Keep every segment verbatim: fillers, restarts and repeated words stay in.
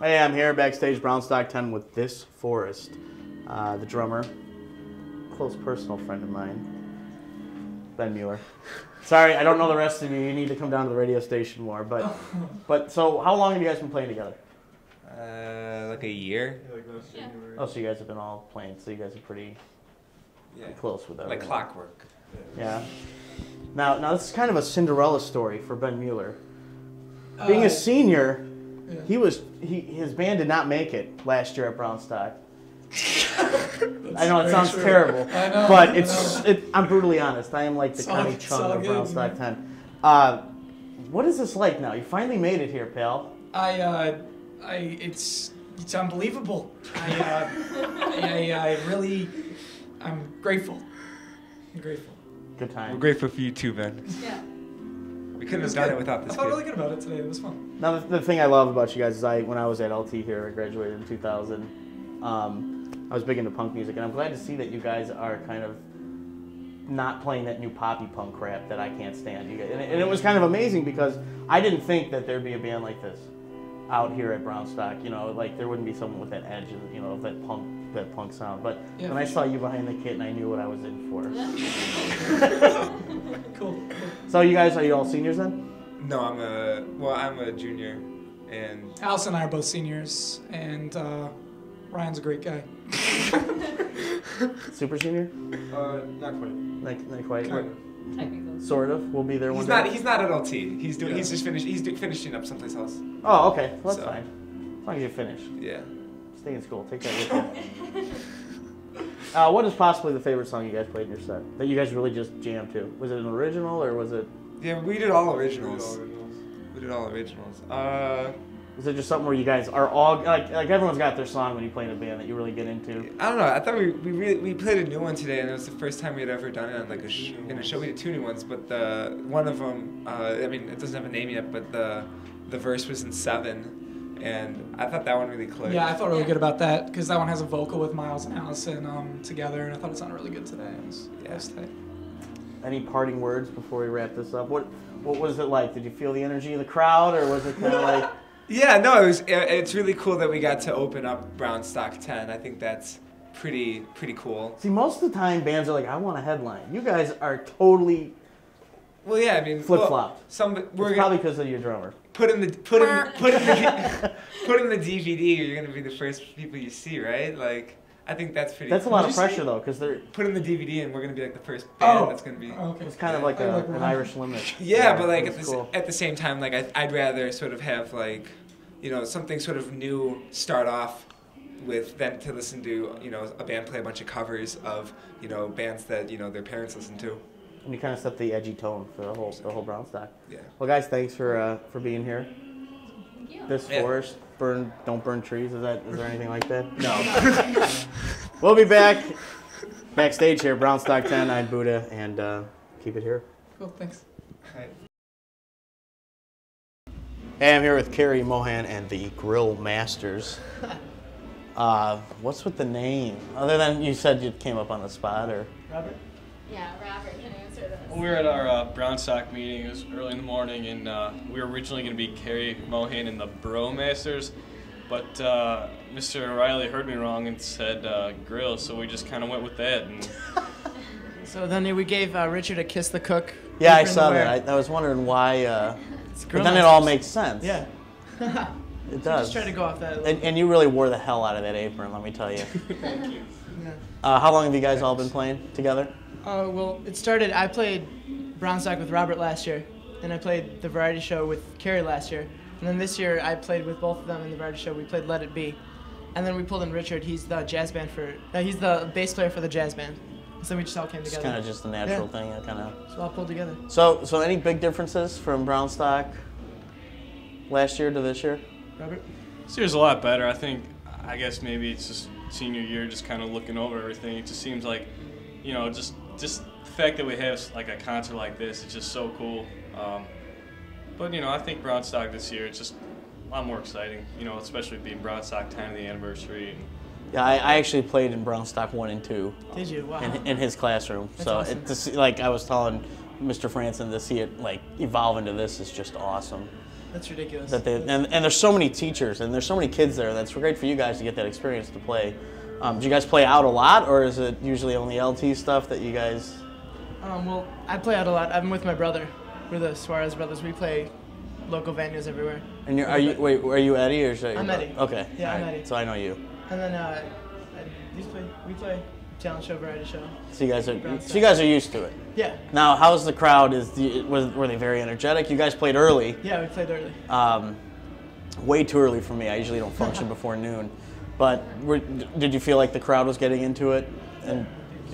Hey, I'm here backstage Brownstock ten with this Forrest, uh, the drummer, close personal friend of mine, Ben Mueller. Sorry, I don't know the rest of you. You need to come down to the radio station more. But, but so how long have you guys been playing together? Uh, like a year. Yeah. Oh, so you guys have been all playing. So you guys are pretty, Yeah. pretty close with that. Like clockwork. Yeah. Now, now this is kind of a Cinderella story for Ben Mueller. Being Uh, a senior, yeah. he was he his band did not make it last year at Brownstock. I know it sounds true. terrible, I know, but I it's know. it, I'm brutally honest. I am like the It's all- Connie it's Chung all of good, Brownstock man. ten. Uh, what is this like now? You finally made it here, pal. I, uh, I, it's, it's unbelievable. I, uh, I, I really, I'm grateful. I'm grateful. Good We're time. grateful for you too, Ben. Yeah. We couldn't was have done good. it without this I felt kid. really good about it today. It was fun. Now the, the thing I love about you guys is I when I was at L T here, I graduated in two thousand. Um, I was big into punk music, and I'm glad to see that you guys are kind of not playing that new poppy punk crap that I can't stand. You guys, and, it, and it was kind of amazing because I didn't think that there'd be a band like this out here at Brownstock. You know, like there wouldn't be someone with that edge, and you know, that punk, that punk sound. But Yeah, when I for saw you behind the kit, and I knew what I was in for. Cool. cool. So you guys, are you all seniors then? No, I'm a well. I'm a junior, and Alice and I are both seniors, and uh, Ryan's a great guy. Super senior? uh, not quite. Like, not quite. Kind Technically. Sort of. We'll be there one He's day. not. He's not at L T. He's doing. Yeah. He's just finished. He's do, finishing up someplace else. Oh, okay. Well, that's So- fine. As long as you finish. Yeah. Stay in school. Take that with you. Uh, what is possibly the favorite song you guys played in your set that you guys really just jammed to? Was it an original or was it Yeah. We did all originals. We did all originals. Uh, was it just something where you guys are all like like everyone's got their song when you play in a band that you really get into? I don't know. I thought we we really, we played a new one today, and it was the first time we had ever done it on like a sh- in a show. We did two new ones, but the one of them, uh, I mean, it doesn't have a name yet, but the the verse was in seven, and I thought that one really clicked. Yeah, I felt really Yeah. good about that because that one has a vocal with Miles and Allison um, together, and I thought it sounded really good today. It was, Yeah. it was tight. Any parting words before we wrap this up? What what was it like? Did you feel the energy of the crowd or was it kind of like Yeah, no, it was. it- It's really cool that we got to open up Brownstock ten. I think that's pretty pretty cool. See, most of the time bands are like, I want a headline. You guys are totally Well, yeah, I mean, flip-flopped. Well, some It's we're probably gonna because of your drummer. put in the put in put in the put in the D V D. You're gonna be the first people you see, right? Like, I think that's pretty. That's a cool. lot Did of you say- pressure though, because they're Put in the D V D, and we're gonna be like the first band Oh. that's gonna be. Oh, okay. it's kind of like I a, like an Ryan. Irish limit. Yeah, but like at it's the cool. s at the same time, like I, I'd rather sort of have like, you know, something sort of new start off with than to listen to, you know, a band play a bunch of covers of, you know, bands that, you know, their parents listen to. And you kind of set the edgy tone for the whole the whole Brownstock. Yeah. Well, guys, thanks for uh, for being here. Thank you. This Yeah. forest, burn, don't burn trees. Is that is there anything like that? No. We'll be back backstage here, Brownstock ten. I'm Buddha, and uh, keep it here. Cool, thanks. Hey, I'm here with Carrie Mohan and the Grill Masters. Uh, what's with the name? Other than you said you came up on the spot, or Robert? Yeah, Robert can answer this. We were at our uh, Brownstock meeting. It was early in the morning, and uh, we were originally going to be Carrie Mohan and the Bro Masters, but uh, Mister O'Reilly heard me wrong and said uh, Grill, so we just kind of went with that. And So then we gave uh, Richard a Kiss the Cook. yeah, I apron to saw wear. that. I, I was wondering why. Uh, It's but Grill then it all Masters. makes sense. Yeah. It does. Just try to go off that. a little And, and you really wore the hell out of that apron, let me tell you. bit. Yeah. Uh, how long have you guys all been playing together? Uh, well, it started. I played Brownstock with Robert last year, and I played the variety show with Carrie last year, and then this year I played with both of them in the variety show. We played Let It Be, and then we pulled in Richard. He's the jazz band for. Uh, he's the bass player for the jazz band. So we just all came It's together. kind of just a natural Yeah. thing. Kind of. So all pulled together. So, so any big differences from Brownstock last year to this year? Robert. this year's a lot better. I think, I guess maybe it's just senior year, just kind of looking over everything. It just seems like, you know, just just the fact that we have like a concert like this, it's just so cool. Um, but you know, I think Brownstock this year, it's just a lot more exciting. You know, especially being Brownstock ten of the anniversary. And, Yeah, I, I actually played in Brownstock one and two. Did you? Wow. In, in his classroom. That's so awesome. it, to see, like I was telling Mister Franson, to see it like evolve into this is just awesome. That's ridiculous. That they and, and there's so many teachers and there's so many kids there. That's great for you guys to get that experience to play. Um, do you guys play out a lot, or is it usually only L T stuff that you guys? Um, well, I play out a lot. I'm with my brother. We're the Suarez brothers. We play local venues everywhere. And you're, are you wait? Are you Eddie or is that your I'm brother? Eddie. Okay. Yeah, all I'm right. Eddie. So I know you. And then uh, I, these play, we play talent show, variety show. So you guys are Brownstock. so you guys are used to it. Yeah. Now, how's the crowd? Is the, was, were they very energetic? You guys played early. Yeah, we played early. Um, way too early for me. I usually don't function before noon. But were, did you feel like the crowd was getting into it? And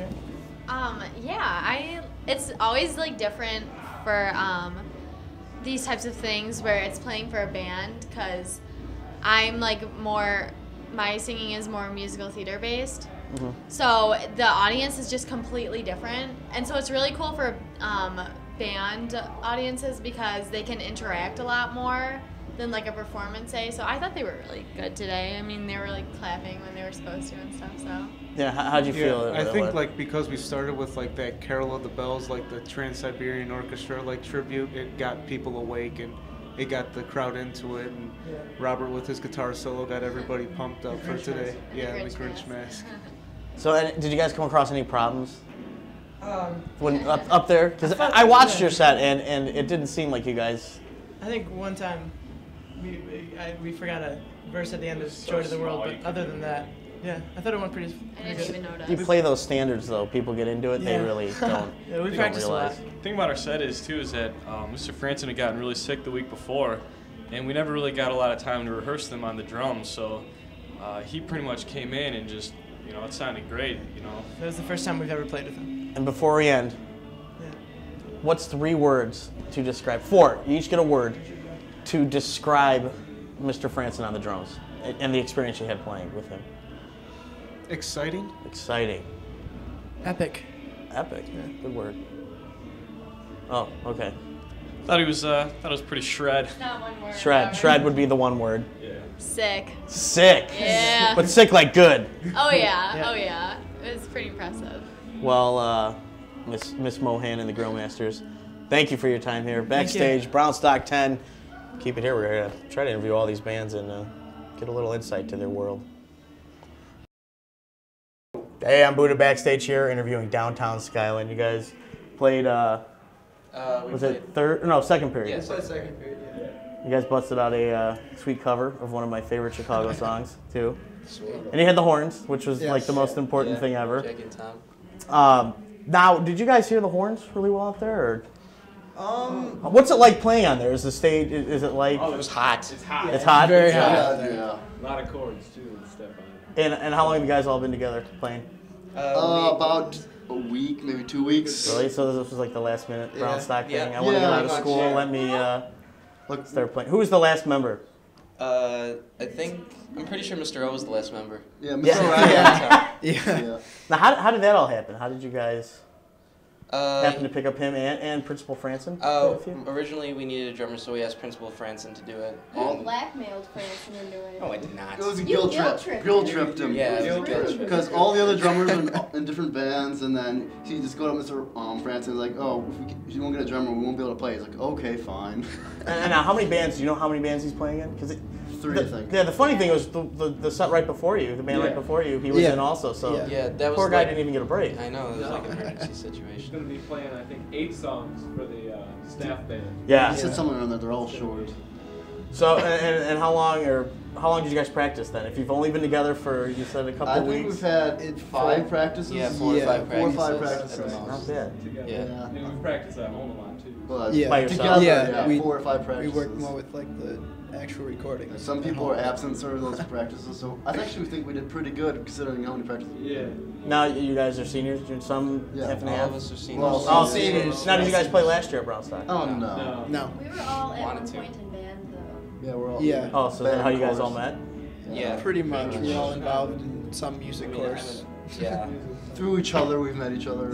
Um, yeah, I. It's always like different for um, these types of things where it's playing for a band, because I'm like more. My singing is more musical theater based. Mhm. So the audience is just completely different, and so it's really cool for um, band audiences because they can interact a lot more than like a performance day. So I thought they were really good today. I mean, they were like clapping when they were supposed to and stuff. So yeah, how, how'd you Yeah, feel? I it think went? like because we started with like that Carol of the Bells, like the Trans-Siberian Orchestra like tribute, it got people awake and it got the crowd into it. And Yeah. Robert with his guitar solo got everybody pumped up for Grinch today. mask. Yeah, Grinch the Grinch mask. mask. So, and did you guys come across any problems Um, when up, up there? Because I felt- I watched yeah. your set, and, and it didn't seem like you guys. I think one time we we, I, we forgot a verse at the end of So Joy to the World, small, you but other than that, yeah, I thought it went pretty, I pretty didn't good. even notice. You play those standards though. People get into it. They Yeah. really don't. Yeah, we they practiced don't a realize. lot. The thing about our set is too is that um, Mister Franson had gotten really sick the week before, and we never really got a lot of time to rehearse them on the drums. So uh, he pretty much came in and just, you know, it sounded great. You know, That was the first time we've ever played with him. And before we end, Yeah. what's three words to describe? Four. You each get a word to describe Mister Franson on the drums and, and the experience you had playing with him. Exciting. Exciting. Epic. Epic. Good word. Oh, okay. thought he was uh, thought it was pretty shred. Not one word. Shred. Robert. Shred would be the one word. Yeah. Sick. Sick. Yeah. But sick like good. Oh yeah. Yeah. Oh yeah. It was pretty impressive. Well, uh, Miss Miss Mohan and the Grill Masters, thank you for your time here. Thank you. Backstage, Brownstock ten. Keep it here. We're going to try to interview all these bands and uh, get a little insight to their world. Hey, I'm Buddha backstage here interviewing Downtown Skyline. You guys played, uh, Uh, we was played, it third? No, second period. Yes, yeah, second period. Yeah. You guys busted out a uh, sweet cover of one of my favorite Chicago songs, too. Sweet. And you had the horns, which was Yes. like the most important Yeah, thing ever. Jake and Tom. Um, now, did you guys hear the horns really well up there? Or? Um, What's it like playing on there? Is the stage, is is it like, it was hot. It's hot. it's hot? Very hot. Yeah, yeah. A lot of chords too and stuff on it. And, and how long have you guys all been together playing? Uh, about a week, maybe two weeks. Really? So this was like the last minute Yeah. Brownstock thing? Yeah. I want to Yeah, get out of pretty much, school, yeah. let me uh, Look, start playing. Who was the last member? Uh, I think I'm pretty sure Mister O was the last member. yeah, Mister Yeah. Ryan. Yeah. Yeah. Now, how, how did that all happen? How did you guys Uh, happen to pick up him and, and Principal Franson? uh, with you? originally we needed a drummer, so we asked Principal Franson to do it. You And- blackmailed Franson into it. oh, I did not. It was a You guilt guilt trip. tripped Guilt him. tripped him. Yeah, it was a Guilt guilt trip. trip. Because all the other drummers are in, in different bands, and then he just go to Mister Um, Francis like, oh, if, we, get- if you won't get a drummer, we won't be able to play. He's like, okay, fine. And, and now, how many bands, do you know how many bands he's playing in? Because Three, the, I think. Yeah, the funny thing was the, the, the set right before you, the band right Yeah. before you, he was Yeah. in also, so Yeah. Yeah, that was poor guy like, didn't even get a break. I know, it was like an emergency He's situation. going to be playing, I think, eight songs for the uh, staff band. Yeah. He said somewhere in there, they're all short. So, and, and, and how long, or how long did you guys practice then? If you've only been together for, you said a couple I think weeks? we've had It- five practices. Yeah, four Yeah, or five four or practices. five at practices. the Not most. bad. Together. Yeah. And we've practiced at home a lot too. But Yeah. By yourself? together, Yeah, yeah, we- four or five We practices. work more with like the actual recording. Some people are absent for those practices, so I actually think we did pretty good considering how many practices we Yeah. did. Now you guys are seniors, you're some Yeah. half and All half? of us are seniors. Well, Oh, seniors. seniors. Now, did you guys play last year at Brownstock? Oh no. No. No. We were all at Wanted one to. point in band though. Yeah, we're all. Yeah. Oh, so is that how you guys all Band met? Yeah. Pretty much. Pretty We're all much. involved in some I music mean, course. I'm a- yeah. Through each other, we've met each other.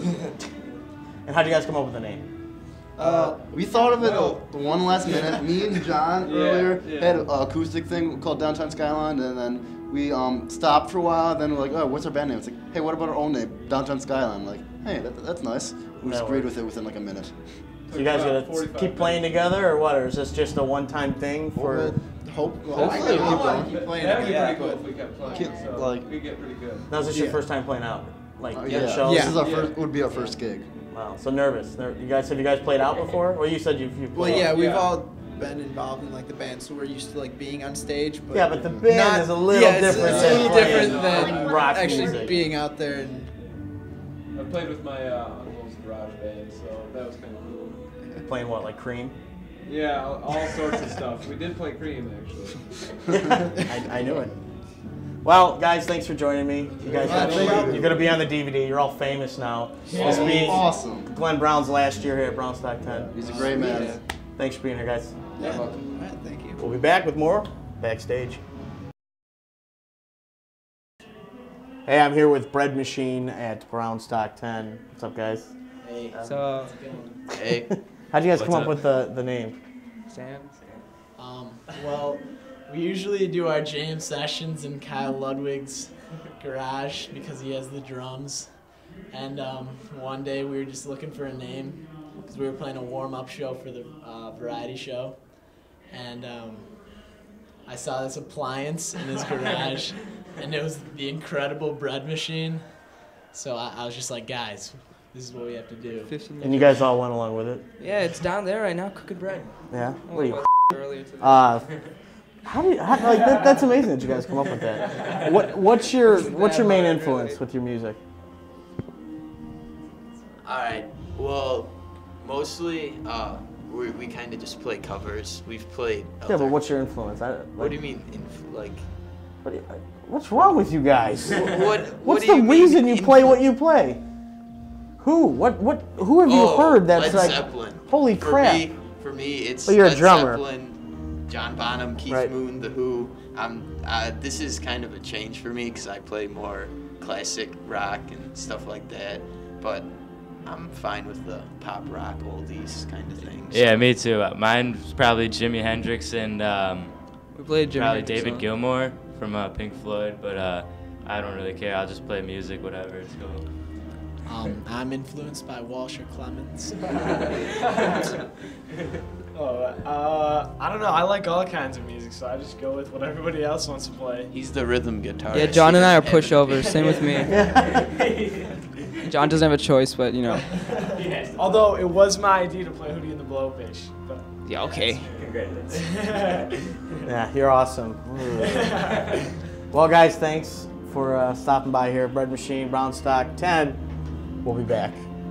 And how did you guys come up with the name? Uh, we thought of it Well- uh, one last minute. Me and John Yeah, earlier yeah. had an acoustic thing called Downtown Skyline, and then we um, stopped for a while. Then we're like, oh, what's our band name? It's like, hey, what about our own name, Downtown Skyline? Like, hey, that, that's nice. We just That agreed works. with it within like a minute. So you guys gonna forty-five keep playing together, or what? Or is this just a one-time thing for? Hope. Well, Hopefully, I- I keep wanna going. keep playing. That'd be Yeah. pretty cool if we kept playing. Keep- so like- we get pretty good. Now, is this your Yeah. first time playing out? Like Uh, at yeah, shows? this is our Yeah. first. Would be our first gig. Wow, so nervous. Ner- You guys have you guys played out before? Well, you said you've, you've Well, played. yeah, we've Yeah. all been involved in like the band, so we're used to like being on stage. But Yeah, but the band not- is a little yeah, it's, different It's than a little playing different than rock actually music. being out there and I played with my uh, uncle's garage band, so that was kind of cool. Playing what, like Cream? Yeah, all, all sorts of stuff. We did play Cream actually. I, I knew it. Well, guys, thanks for joining me. You guys, Yeah, got, thank you. you're gonna be on the D V D. You're all famous now. Yeah. This being Awesome. Glen Brown's last year here at Brownstock ten. He's a great man. Yeah. Thanks for being here, guys. Yeah. All right, thank you. We'll be back with more Backstage. Hey, I'm here with Bread Machine at Brownstock ten. What's up, guys? Hey. So, Hey. How'd you guys What's come up, up? with the, the name? Sam. Um, well, we usually do our jam sessions in Kyle Ludwig's garage because he has the drums. And um, one day we were just looking for a name because we were playing a warm-up show for the uh, variety show. And um, I saw this appliance in his garage, and it was the incredible bread machine. So I, I was just like, guys, this is what we have to do. fifteen And you guys all went along with it? Yeah, it's down there right now cooking bread. Yeah? Oh, What are you, well, earlier today. Uh, how do you, how, like, that, that's amazing that you guys come up with that. What, what's your, what's your main influence with your music? Alright, well, mostly uh, we, we kind of just play covers. We've played. Yeah, other- but what's your influence? I, like, What do you mean, inf- like? What do you, what's wrong with you guys? What? what What's do the you mean reason you play influ- what you play? Who? What? What? Who have you Oh, heard that's Led like? Zeppelin. Holy for crap! Me, for me, it's Well, you're a Led drummer. Zeppelin, John Bonham, Keith Right. Moon, The Who. I'm. Uh, this is kind of a change for me because I play more classic rock and stuff like that. But I'm fine with the pop rock oldies kind of things. Yeah, me too. Uh, Mine's probably Jimi Hendrix and um, We played Jimi probably Hendrix David song. Gilmour from uh, Pink Floyd, but uh, I don't really care. I'll just play music, whatever. It's cool. Um, I'm influenced by Walsh or Clemens. Oh, uh, I don't know. I like all kinds of music, so I just go with what everybody else wants to play. He's the rhythm guitarist. Yeah, John He and I are doesn't have pushovers. Same with me. John doesn't have a choice, but you know. Although it was my idea to play Hootie and the Blowfish, but Yeah, okay. congrats. Yeah, you're awesome. Well, guys, thanks for uh, stopping by here. Bread Machine, Brownstock ten. We'll be back.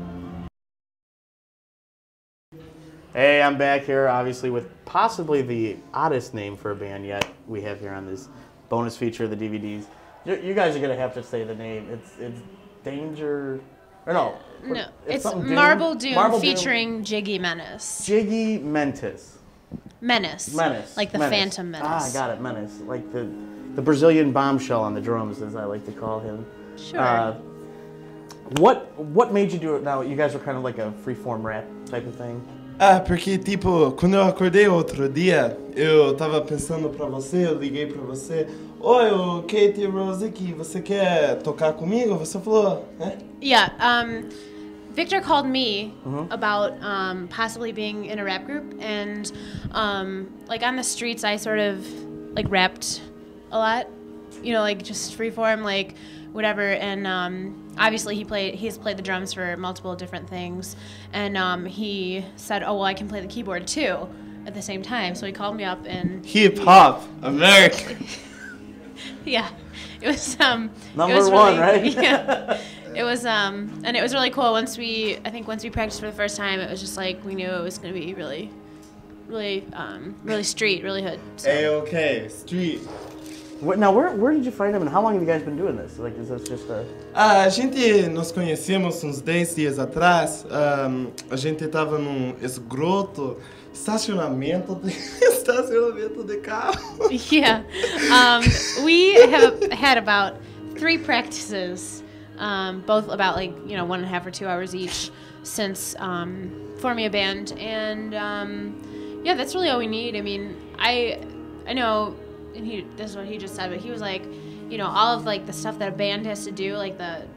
Hey, I'm back here, obviously, with possibly the oddest name for a band yet we have here on this bonus feature of the D V Ds. You, you guys are gonna have to say the name. It's it's Danger, or no? No, it's something Doom? Marble Doom Marble Doom. featuring Jiggy Menace. Jiggy Menace. Menace. Menace. Like the Menace. Phantom Menace. Ah, I got it, Menace. Like the the Brazilian bombshell on the drums, as I like to call him. Sure. Uh, what what made you do it now? You guys were kind of like a freeform rap type of thing. Ah, porque, tipo, quando eu acordei outro dia, eu tava pensando pra você, eu liguei pra você. Oi, o Katie Rose aqui, você quer tocar comigo? Você falou, né? Yeah, um, Victor called me Mhm. about um, possibly being in a rap group, and um, like on the streets, I sort of like rapped a lot, you know, like just freeform, like whatever. And um, obviously, he played. He's played the drums for multiple different things, and um, he said, "Oh, well, I can play the keyboard too." At the same time, so he called me up and Hip hop, American. yeah, it was um Number it was one, really, right? Yeah, it was um and it was really cool. Once we, I think once we practiced for the first time, it was just like we knew it was going to be really, really um really street, really hood. So. Hey, okay, street. What, now, where where did you find him, and how long have you guys been doing this? Like, is this just a? Ah, a gente nos conhecemos uns dez dias atrás. Um, a gente tava num esgoto, estacionamento de, estacionamento de carro. Yeah, um, we have had about three practices, um, both about like you know one and a half or two hours each, since um, forming a band, and um, yeah, that's really all we need. I mean, I I know, and he this is what he just said, but he was like, you know, all of like the stuff that a band has to do, like the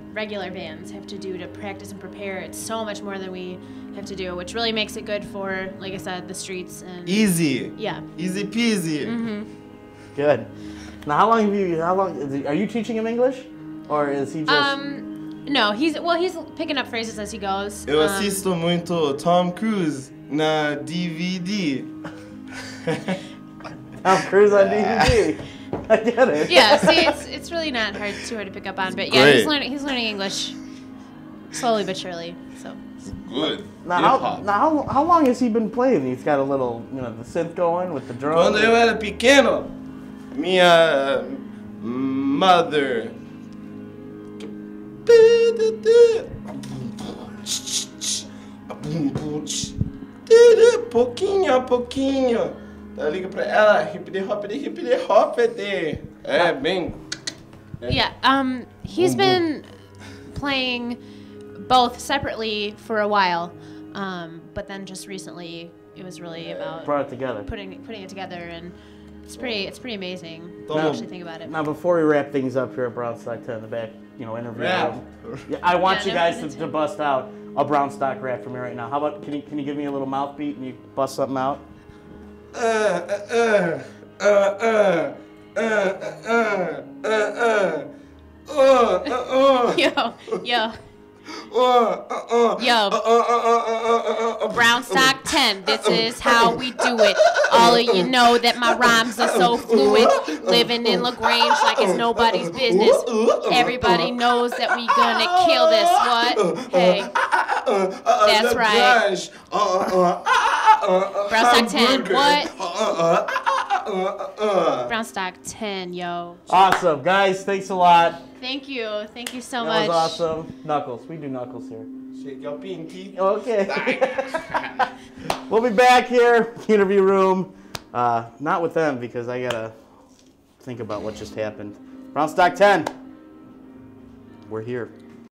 regular bands have to do to practice and prepare. It's so much more than we have to do, which really makes it good for, like I said, the streets and Easy. Yeah. Easy peasy. Mm-hmm. Good. Now, how long have you? How long is he, are you teaching him English, or is he just? Um, no, he's well, he's picking up phrases as he goes. Eu um, assisto muito Tom Cruise na D V D. Tom Cruise on D V D. I get it. Yeah, see, it's it's really not hard too hard to pick up on, but yeah, Great. he's learning he's learning English slowly but surely. So good. Now, how, now how, how long has he been playing? He's got a little, you know, the synth going with the drums. Quando eu era pequeno, minha mother. Pouquinho a pouquinho. Eu ligo pra ela, hippity hoppity hippity hoppity. É bem. yeah, um, he's been playing both separately for a while, um, but then just recently it was really about Brought it together. putting putting it together, and it's pretty it's pretty amazing to Now- actually think about it. Now, before we wrap things up here at Brownstock ten in the back, you know, interview Rap. room, yeah, I want Yeah, you no guys pun to, to bust out a Brownstock rap for me right now. How about, can you, can you give me a little mouth beat and you bust something out? Uh, uh, uh, uh, uh, uh, uh, uh, uh, uh, uh. Yo, yo. Yo, Brownstock ten, this is how we do it. All of you know that my rhymes are so fluid. Living in LaGrange like it's nobody's business. Everybody knows that we gonna kill this. What? Hey. That's right. Brownstock ten, what? Brownstock ten, yo. Awesome. Guys, thanks a lot. Thank you. Thank you so that much. was awesome. Knuckles. We do Knuckles here. Shake your pinky. Okay. We'll be back here, interview room. Uh, not with them because I gotta think about what just happened. Brownstock ten. We're here.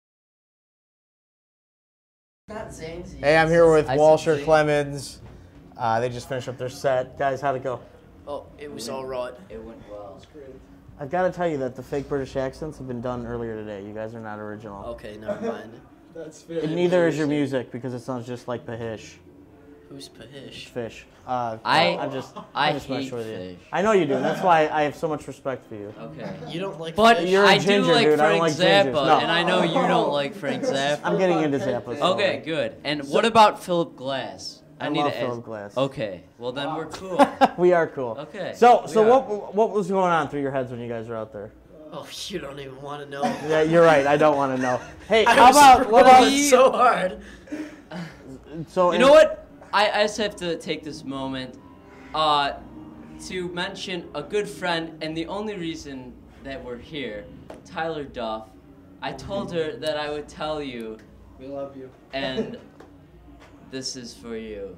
Not Zane's. Hey, I'm here with I said Walsher Zane. Clemens. Uh, they just finished up their set. Guys, how'd it go? Oh, it was all right. It went well. I've got to tell you that the fake British accents have been done earlier today. You guys are not original. Okay, never mind. That's And neither is your music because it sounds just like Pahish. Who's Pahish? Fish. Uh, I- I'm just, I I'm just hate messing with you. fish. I know you do. That's why I have so much respect for you. Okay. You don't like But fish? You're a I ginger, do like dude. I Frank don't like Zappa, gingers. No. and I know you don't like Frank Zappa. I'm getting into Zappa. so- Okay, good. And what about Philip Glass? I need love to Philip ask- Glass. Okay, well then we're cool. We are cool. Okay, So, we so are. what what was going on through your heads when you guys were out there? Oh, you don't even want to know. Yeah, you're right. I don't want to know. Hey, I how was about what about really so hard? So You know what? I, I just have to take this moment uh, to mention a good friend, and the only reason that we're here, Tyler Duff. I told her that I would tell you. We love you. And this is for you.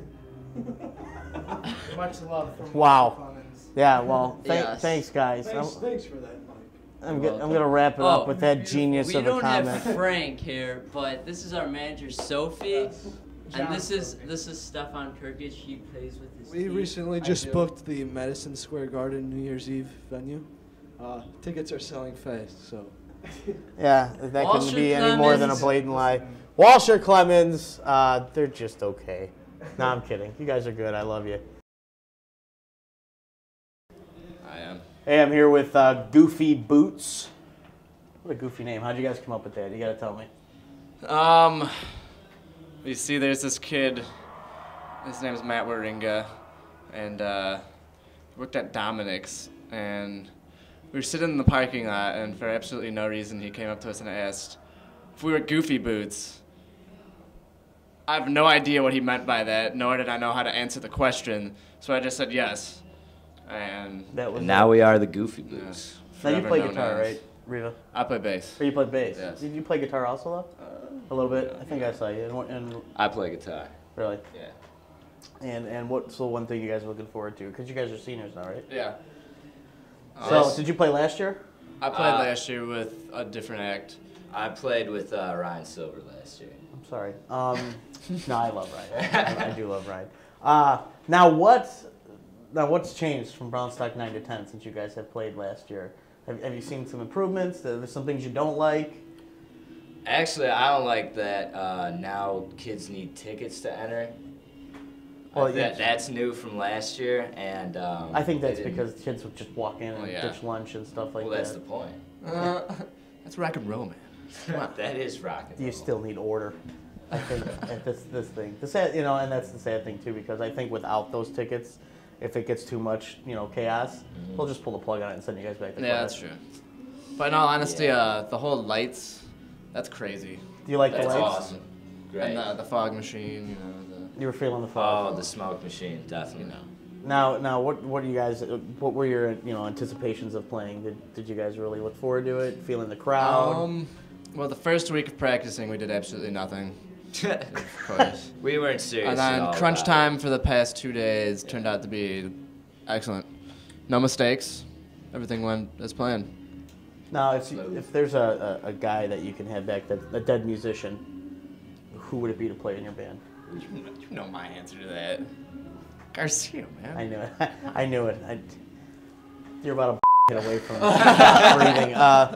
Much love from Wow. Clemens. Yeah. Well, th- Yes. thanks, guys. Thanks, I'm, thanks for that, Mike. I'm, go- I'm gonna wrap it up with that genius we of a don't comment. have Frank here, but this is our manager Sophie, and John this is this is Stefan Kirkic. He plays with his We team. recently I just do. booked the Madison Square Garden New Year's Eve venue. Uh, tickets are selling fast, so. Yeah, that couldn't Walsher be any more than a Clemens. blatant lie. Walsher Clemens, uh, they're just okay. No, I'm kidding. You guys are good. I love you. I am. Hey, I'm here with uh, Goofy Boots. What a goofy name. How'd you guys come up with that? You gotta tell me. Um, you see, there's this kid. His name's Matt Waringa, and uh, worked at Dominic's, and we were sitting in the parking lot, and for absolutely no reason, he came up to us and asked if we were Goofy Boots. I have no idea what he meant by that, nor did I know how to answer the question, so I just said yes. And that was And now we are the Goofy Boots. Now you forever play known guitar, as. right, Riva? I play bass. Or you play bass? Yes. Did you play guitar also, though? Uh, a little bit. I think I saw you. And, and I play guitar. really. Yeah. And and what's the one thing you guys are looking forward to? Because you guys are seniors now, right? Yeah. So Yes. did you play last year? I played Uh, last year with a different act. I played with uh, Ryan Silver last year. I'm sorry. Um, no, I love Ryan. I, I do love Ryan. Uh, now what? Now what's changed from Brownstock nine to ten since you guys have played last year? Have, have you seen some improvements? There's some things you don't like. Actually, I don't like that uh, now kids need tickets to enter. Well, Well, that, yeah. that's new from last year, and um, I think they that's didn't- because kids would just walk in and Oh, yeah. ditch lunch and stuff like well, that. that's the point. Uh, that's rock and roll, man. Come on. That is rock and roll. You still need order. I think at this this thing. The sad, you know, and that's the sad thing too, because I think without those tickets, if it gets too much, you know, chaos, Mm-hmm. they'll just pull the plug on it and send you guys back to Yeah, class. that's true. But in all honesty, uh, the whole lights, that's crazy. Do you like the That's lights? awesome. Great. And the, the fog machine, you know. The, You were feeling the fog. Oh, the smoke machine, definitely. You know. Now, now, what what do you guys? What were your you know anticipations of playing? Did did you guys really look forward to it? Feeling the crowd? Um, well, the first week of practicing, we did absolutely nothing. Of course. We weren't serious And at then all crunch about time for the past two days turned out to be excellent. No mistakes. Everything went as planned. Now, if you, if there's a, a, a guy that you can have back that's a dead musician, who would it be to play in your band? You know, you know my answer to that. Garcia, man. I knew it. I knew it. I, you're about a hit away from breathing. Uh,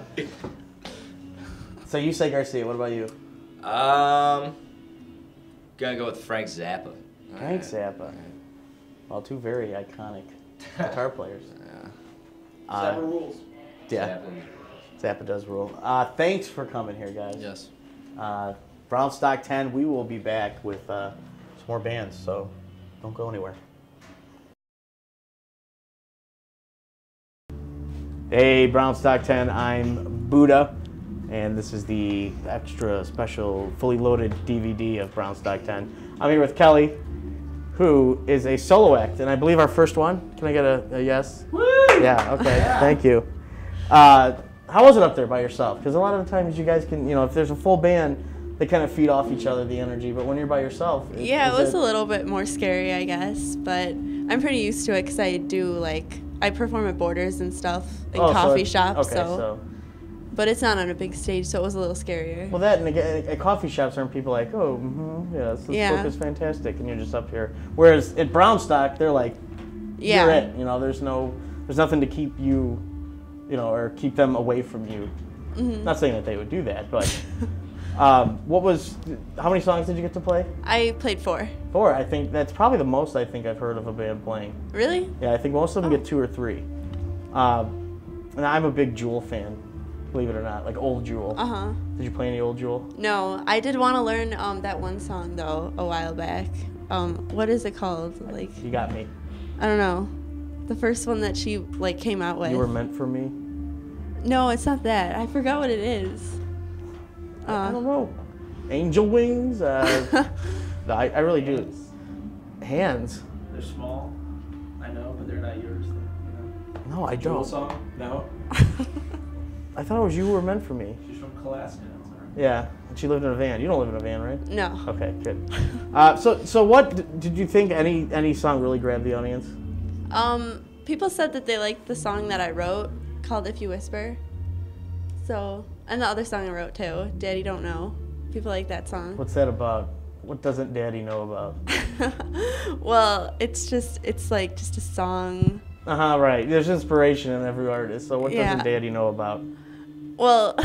so you say Garcia. What about you? Um, gonna go with Frank Zappa. Frank Zappa. Well, two very iconic guitar players. Yeah. Uh, Zappa rules. Yeah. Zappa does rule. Uh, thanks for coming here, guys. Yes. Uh, Brownstock ten, we will be back with uh, some more bands, so don't go anywhere. Hey, Brownstock ten, I'm Buddha, and this is the extra special, fully loaded D V D of Brownstock ten. I'm here with Kelly, who is a solo act, and I believe our first one. Can I get a, a yes? Woo! Yeah, okay, yeah. Thank you. Uh, how was it up there by yourself? Because a lot of the times you guys can, you know, if there's a full band, they kind of feed off each other, the energy, but when you're by yourself... It, Yeah, it was it, a little bit more scary, I guess, but I'm pretty used to it because I do, like, I perform at Borders and stuff in oh, coffee so, shops, okay, so, so... But it's not on a big stage, so it was a little scarier. Well, that, and at, at coffee shops, aren't people like, oh, mm-hmm, yeah, this, this Yeah. book is fantastic, and you're just up here. Whereas at Brownstock, they're like, Yeah. you're it, you know, there's no, there's nothing to keep you, you know, or keep them away from you. Mhm. Not saying that they would do that, but um, what was, how many songs did you get to play? I played four. Four. I think that's probably the most I think I've heard of a band playing. Really? Yeah, I think most of them get two or three. Um, and I'm a big Jewel fan, believe it or not, like old Jewel. Uh-huh. Did you play any old Jewel? No, I did want to learn um, that one song, though, a while back. Um, what is it called? Like, You got me. I don't know. The first one that she, like, came out with. You were meant for me. No, it's not that. I forgot what it is. Uh, I don't know. Angel Wings. Uh, I, I really do. Hands. They're small, I know, but they're not yours. No, I Jewel don't. song? No. I thought it was You Were Meant for Me. She's from Alaska. Yeah, and she lived in a van. You don't live in a van, right? No. Okay, good. Uh, so, so what d- did you think? Any any song really grabbed the audience? Um, people said that they liked the song that I wrote called If You Whisper. So, and the other song I wrote too, Daddy Don't Know. People like that song. What's that about? What doesn't Daddy know about? Well, it's just, it's like just a song. Uh huh. Right. There's inspiration in every artist. So what Yeah. doesn't Daddy know about? Well,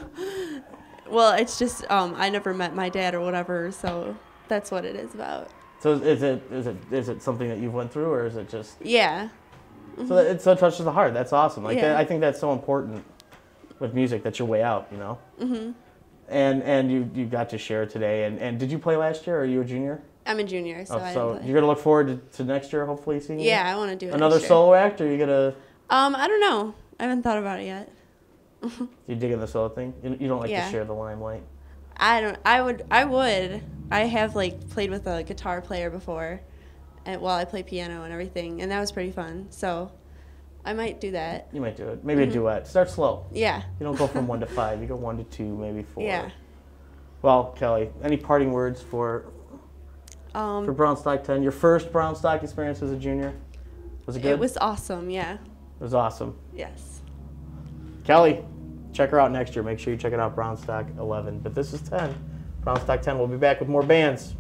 well, it's just, um, I never met my dad or whatever, so that's what it is about. So is it is it is it something that you've went through, or is it just? Yeah. So that, it so it touches the heart. That's awesome. Like Yeah. that, I think that's so important with music. That's your way out, you know. Mhm. And and you you got to share today. And, and did you play last year? Or are you a junior? I'm a junior, so Oh, I so didn't play. you're gonna look forward to, to next year, hopefully seeing you? Yeah, I wanna do it Another next year. solo act, or are you gonna? Um, I don't know. I haven't thought about it yet. You digging the solo thing? You, you don't like Yeah. to share the limelight. I don't. I would. I would. I have like played with a guitar player before, and while I play piano and everything, and that was pretty fun. So, I might do that. You might do it. Maybe Mhm. a duet. Start slow. Yeah. You don't go from one to five. You go one to two, maybe four. Yeah. Well, Kelly, any parting words for Um, for Brownstock ten? Your first Brownstock experience as a junior? Was it good? It was awesome. Yeah. It was awesome. Yes. Kelly, check her out next year. Make sure you check it out, Brownstock eleven. But this is ten. Brownstock ten. We'll be back with more bands.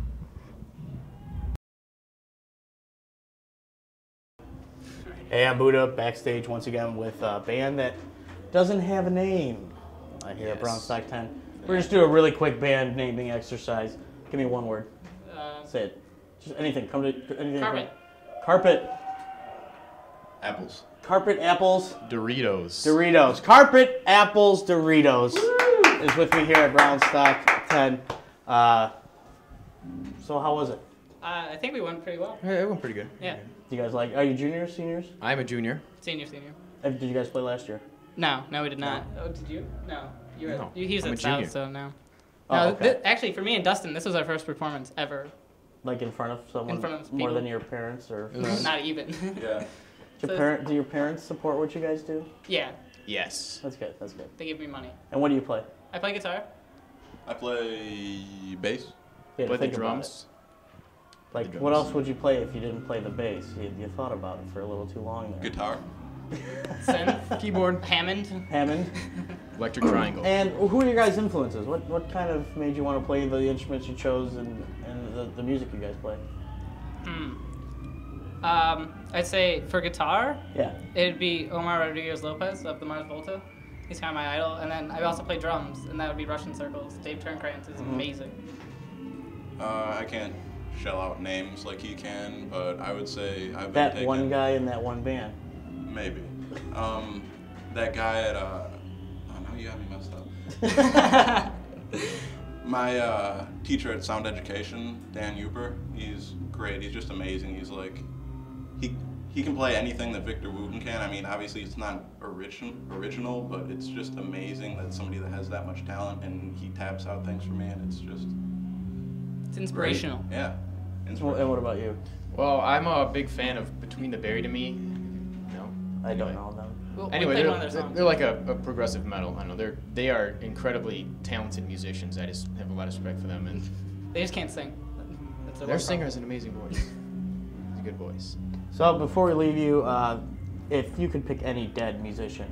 Hey, I'm Buddha, backstage once again with a band that doesn't have a name. I hear Yes. Brownstock ten. We're just do a really quick band naming exercise. Give me one word. Uh, Say it. Just anything. Come to anything. Carpet. From, carpet. Apples. Carpet, apples. Doritos. Doritos. Carpet, apples, Doritos. Woo! Is with me here at Brownstock ten. Uh, so how was it? Uh, I think we went pretty well. Yeah, it went pretty good. Yeah. Do you guys like? Are you juniors, seniors? I'm a junior. Senior, senior. Uh, Did you guys play last year? No, no, we did not. Oh, did you? No. You were, No, you, he was I'm at a junior. South, so no. Oh, no, okay. thi- actually, for me and Dustin, this was our first performance ever. Like in front of someone In front of more people. than your parents, or Not even. Yeah. Do So- your, parent, do your parents support what you guys do? Yeah, Yes. That's good. That's good. they give me money. And what do you play? I play guitar. I play bass. You had to Play the think about drums. it. Like, The what drums. else would you play if you didn't play the bass? You, you thought about it for a little too long there. Guitar. Synth. Keyboard. Hammond. Hammond. Electric triangle. And who are your guys' influences? What what kind of made you want to play the instruments you chose and, and the, the music you guys play? Hmm. Um, I'd say for guitar, Yeah. it'd be Omar Rodriguez Lopez of the Mars Volta. He's kind of my idol. And then I also play drums, and that would be Russian Circles. Dave Turnkrantz is Mhm. amazing. Uh, I can't shell out names like he can, but I would say I've been That taken, one guy in that one band. Maybe. Um, that guy at uh, oh no, you got me messed up. My uh, teacher at Sound Education, Dan Huber, he's great. He's just amazing. He's like, he he can play anything that Victor Wooten can. I mean, obviously it's not original, original, but it's just amazing that somebody that has that much talent and he taps out things for me, and it's just It's inspirational. great. Yeah. Well, and what about you? Well, I'm a big fan of Between the Buried and Me. No, I don't know them. We'll- we'll Anyway, play they're, one of their they're, songs. they're like a, a progressive metal. I don't know. They're they are incredibly talented musicians. I just have a lot of respect for them, and They just can't sing. That's their one singer problem. has an amazing voice. He's a good voice. So before we leave you, uh, if you could pick any dead musician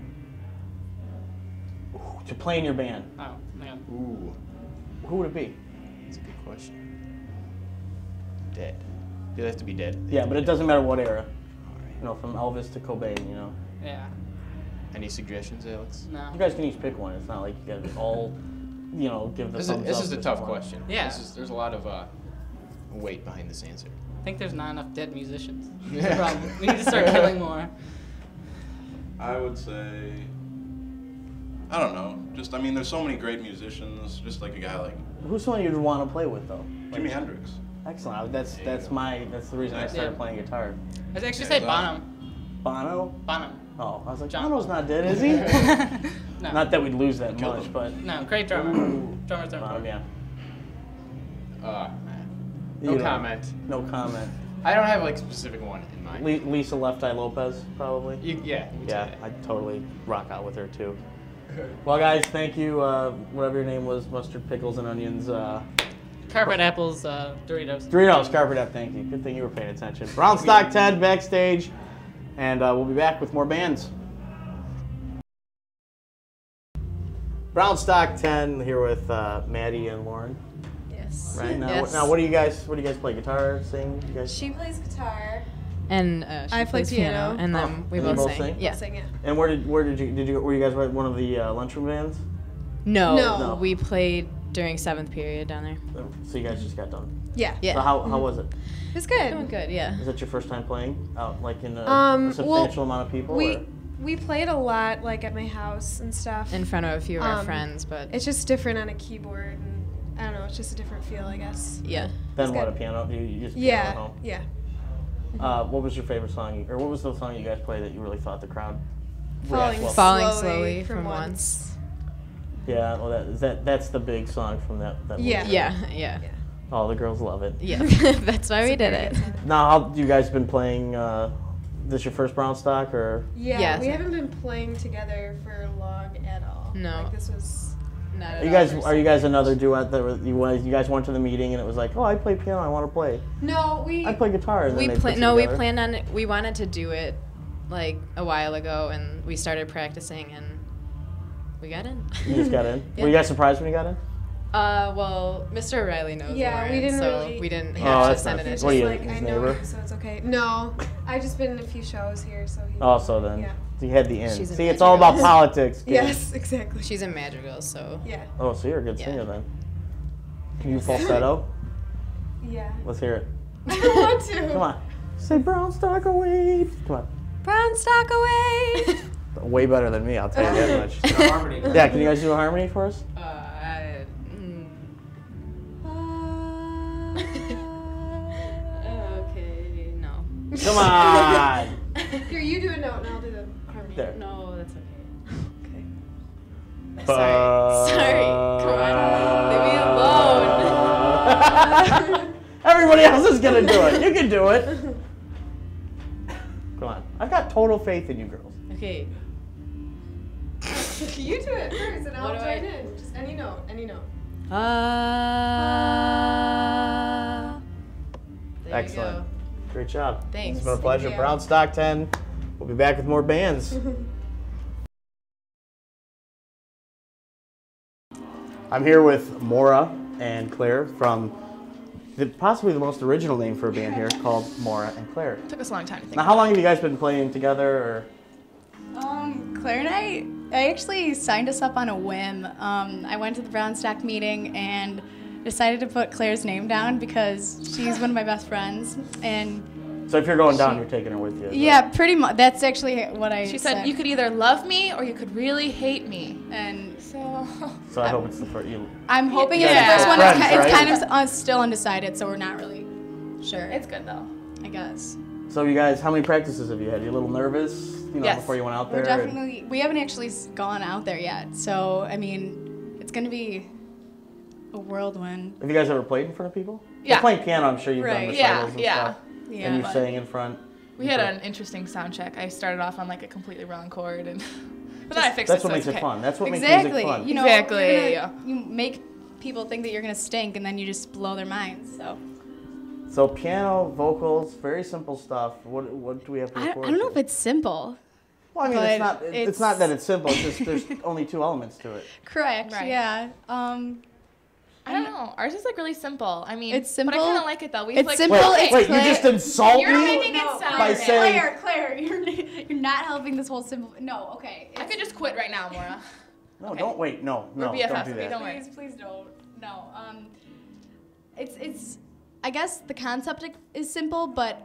to play in your band, Oh, man. Ooh, who would it be? that's a good question. Dead. They have to be dead. Yeah, but it doesn't matter what era. You know, from Elvis to Cobain, you know. Yeah. Any suggestions, Alex? No. You guys can each pick one. It's not like you guys all, you know, give the This is, thumbs this up is a to tough one. question. Yeah. This is, there's a lot of uh, weight behind this answer. I think there's not enough dead musicians. Yeah. That's the problem. We need to start killing more. I would say, I don't know. Just, I mean, there's so many great musicians. Just like a guy like Who's someone you'd want to play with, though? Jimi Like- Hendrix. Excellent. That's that's my that's the reason I started Yeah. playing guitar. I'd actually Yeah, say so- Bonham. Bono? Bonham. Oh, I was like, John Bono's not dead, is he? No. Not that we'd lose that Killed much, him. but No, great drummer. Drummers don't Bono, work. yeah. Uh, You no don't- comment. No comment. I don't have like a specific one in mind. Le- Lisa Left Eye Lopez, probably. You, yeah. you Yeah, say that. I'd totally rock out with her too. Well, guys, thank you. Uh, whatever your name was, mustard, pickles, and onions. Uh, Carpet apples, uh, Doritos. Doritos, carpet up. Thank you. Good thing you were paying attention. Brownstock Ted backstage, and uh, we'll be back with more bands. Brownstock ten here with uh, Maddie and Lauren. Yes. Right now, Yes. now, what do you guys? What do you guys play? Guitar, sing? You guys? She plays guitar. And uh, she I play plays piano, piano. and then Oh, we and you both both sing. sing? Yeah. Sing it. And where did where did you did you were you guys one of the uh, lunchroom bands? No, No. we played during seventh period down there. So you guys just got done. Yeah. Yeah. So how how was it? It's good. Doing good, yeah. Is that your first time playing out like in a, Um, a substantial amount of people? We or? we played a lot like at my house and stuff. In front of a few of our Um, friends, but it's just different on a keyboard, and I don't know. It's just a different feel, I guess. yeah. Then It's what? good. A piano? You, you just piano Yeah. at home? Yeah. Uh, what was your favorite song, you, or what was the song you guys played that you really thought the crowd Falling reacted well? Falling slowly, slowly from from once. once. Yeah, well, that, is that that's the big song from that. that Yeah. movie. Yeah, yeah. Oh, the girls love it. Yeah, that's why we did it. Now, how you guys been playing? Uh, this your first Brownstock, or Yeah. Yes. We haven't been playing together for long at all. No. Like this was. Not are at you all guys first are you time. guys another duet that were, you guys you guys went to the meeting and it was like, oh, I play piano, I want to play. No, we. I play guitar. And We then they pla- put no, we together. planned on it. We wanted to do it like a while ago, and we started practicing, and we got in. You just got in. Yeah. Were you guys surprised when you got in? Uh, well, Mister O'Reilly knows. Yeah, Lauren, we didn't so really. we didn't Oh, have to that's send not- it in. what are you, like, his I know neighbor? you, so it's okay. No, I've just been in a few shows here, so he. Oh, so then. Yeah. So you had the in. She's in See, it's all about Madrigal. politics. Kid. Yes, exactly. She's in Madrigal, so. Yeah. Oh, so you're a good Yeah. singer then. Can you falsetto? Yeah. Let's hear it. I don't want to. Come on. Say Brownstock away. Come on. Brownstock away. Way better than me, I'll tell you that much. Harmony. Yeah, can you guys do a harmony for us? Uh, I, mm. okay, no. Come on. Here, you do a note and I'll do the harmony. There. No, that's okay. Uh, Sorry. Sorry. Come on. Leave me alone. Everybody else is gonna do it. You can do it. Come on. I've got total faith in you girls. Okay. You do it first and I'll What do join I- in. Just any note, any note. Uh, there Excellent. You Great job. Thanks. It's been a pleasure. Thank you. Brownstock ten. We'll be back with more bands. I'm here with Maura and Claire from the, possibly the most original name for a band here called Maura and Claire. Took us a long time to think. Now, how long have you guys been playing together? Or Um, Claire and I, I actually signed us up on a whim. Um, I went to the Brownstock meeting and decided to put Claire's name down because she's one of my best friends. And so if you're going down, you're taking her with you. yeah, pretty much. That's actually what I She said you could either love me or you could really hate me. And so. So I hope it's the first. You, I'm hoping you it's guys the are first one. friends, It's, ki- it's right? kind of uh, still undecided, so we're not really sure. It's good though. I guess. So you guys, how many practices have you had? You a little nervous, you know, Yes. before you went out there? We're and- definitely. We haven't actually s- gone out there yet, so I mean, it's gonna be a whirlwind. Have you guys ever played in front of people? Yeah. You're playing piano, I'm sure you've Right. done Yeah, recitals and yeah. stuff. Yeah. And you But- sang in front. We had an interesting sound check. I started off on like a completely wrong chord, and but then I fixed That's it. what so makes it's it okay. fun. That's what makes exactly. music fun. You know, Exactly, you're gonna- yeah. You make people think that you're gonna stink, and then you just blow their minds. So So piano, vocals, very simple stuff. What what do we have to I, look I forward don't know to? if it's simple. Well, I mean, but it's not. It's, it's not that it's simple. It's just there's only two elements to it. correct. Right. Yeah. Um, I don't know. Ours is like really simple. I mean, It's But simple. I kind of like it though. We It's like, simple. Wait, it's wait, Claire. you just insult You're me making it sound by saying. Claire, Claire, you're you're not helping this whole simple. No, okay. I could just quit right now, Maura. No, Okay. don't wait. No, We're no, B F don't Fs, do okay, that. don't worry. Please, please don't. No. Um, it's it's. I guess the concept is simple, but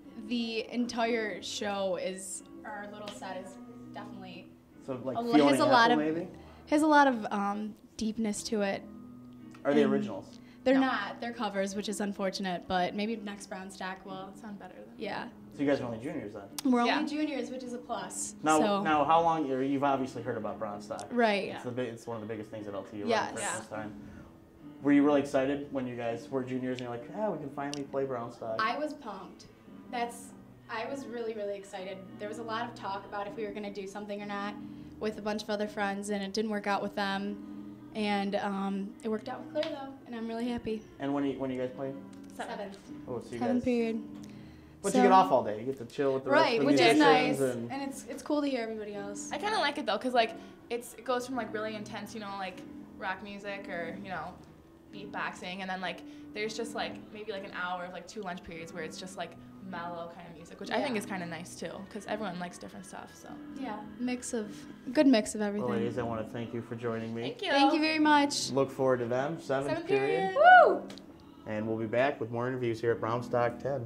the entire show is our little set is definitely So like a, lo- Fiona has a lot of Apple, maybe? has a lot of um, deepness to it. Are they And originals? They're No. not. They're covers, which is unfortunate. But maybe next Brownstock will sound better. Than Yeah. So you guys are only juniors then. We're Yeah. only juniors, which is a plus. Now, so. now, how long? You're, you've obviously heard about Brownstock. Right. It's the big, It's one of the biggest things at L T H S. Yes. For Yeah. this time. Were you really excited when you guys were juniors and you're like, yeah, we can finally play Brownstock? I was pumped. That's. I was really, really excited. There was a lot of talk about if we were going to do something or not with a bunch of other friends, and it didn't work out with them. And um, it worked out with Claire, though, and I'm really happy. And when you when you guys play? Seventh. Oh, so you Seventh guys. period. But So- you get off all day. You get to chill with the rest Right, of the which is musicians nice, and and it's it's cool to hear everybody else. I kind of like it though, cause like it's it goes from like really intense, you know, like rock music or you know, beatboxing, and then like there's just like maybe like an hour of like two lunch periods where it's just like mellow kind of music, which I think Yeah. is kind of nice too, cause everyone likes different stuff. So Yeah, mix of good mix of everything. Well, ladies, I want to thank you for joining me. Thank you. Thank you very much. Look forward to them. Seventh, Seventh period. period. Woo! And we'll be back with more interviews here at Brownstock ten.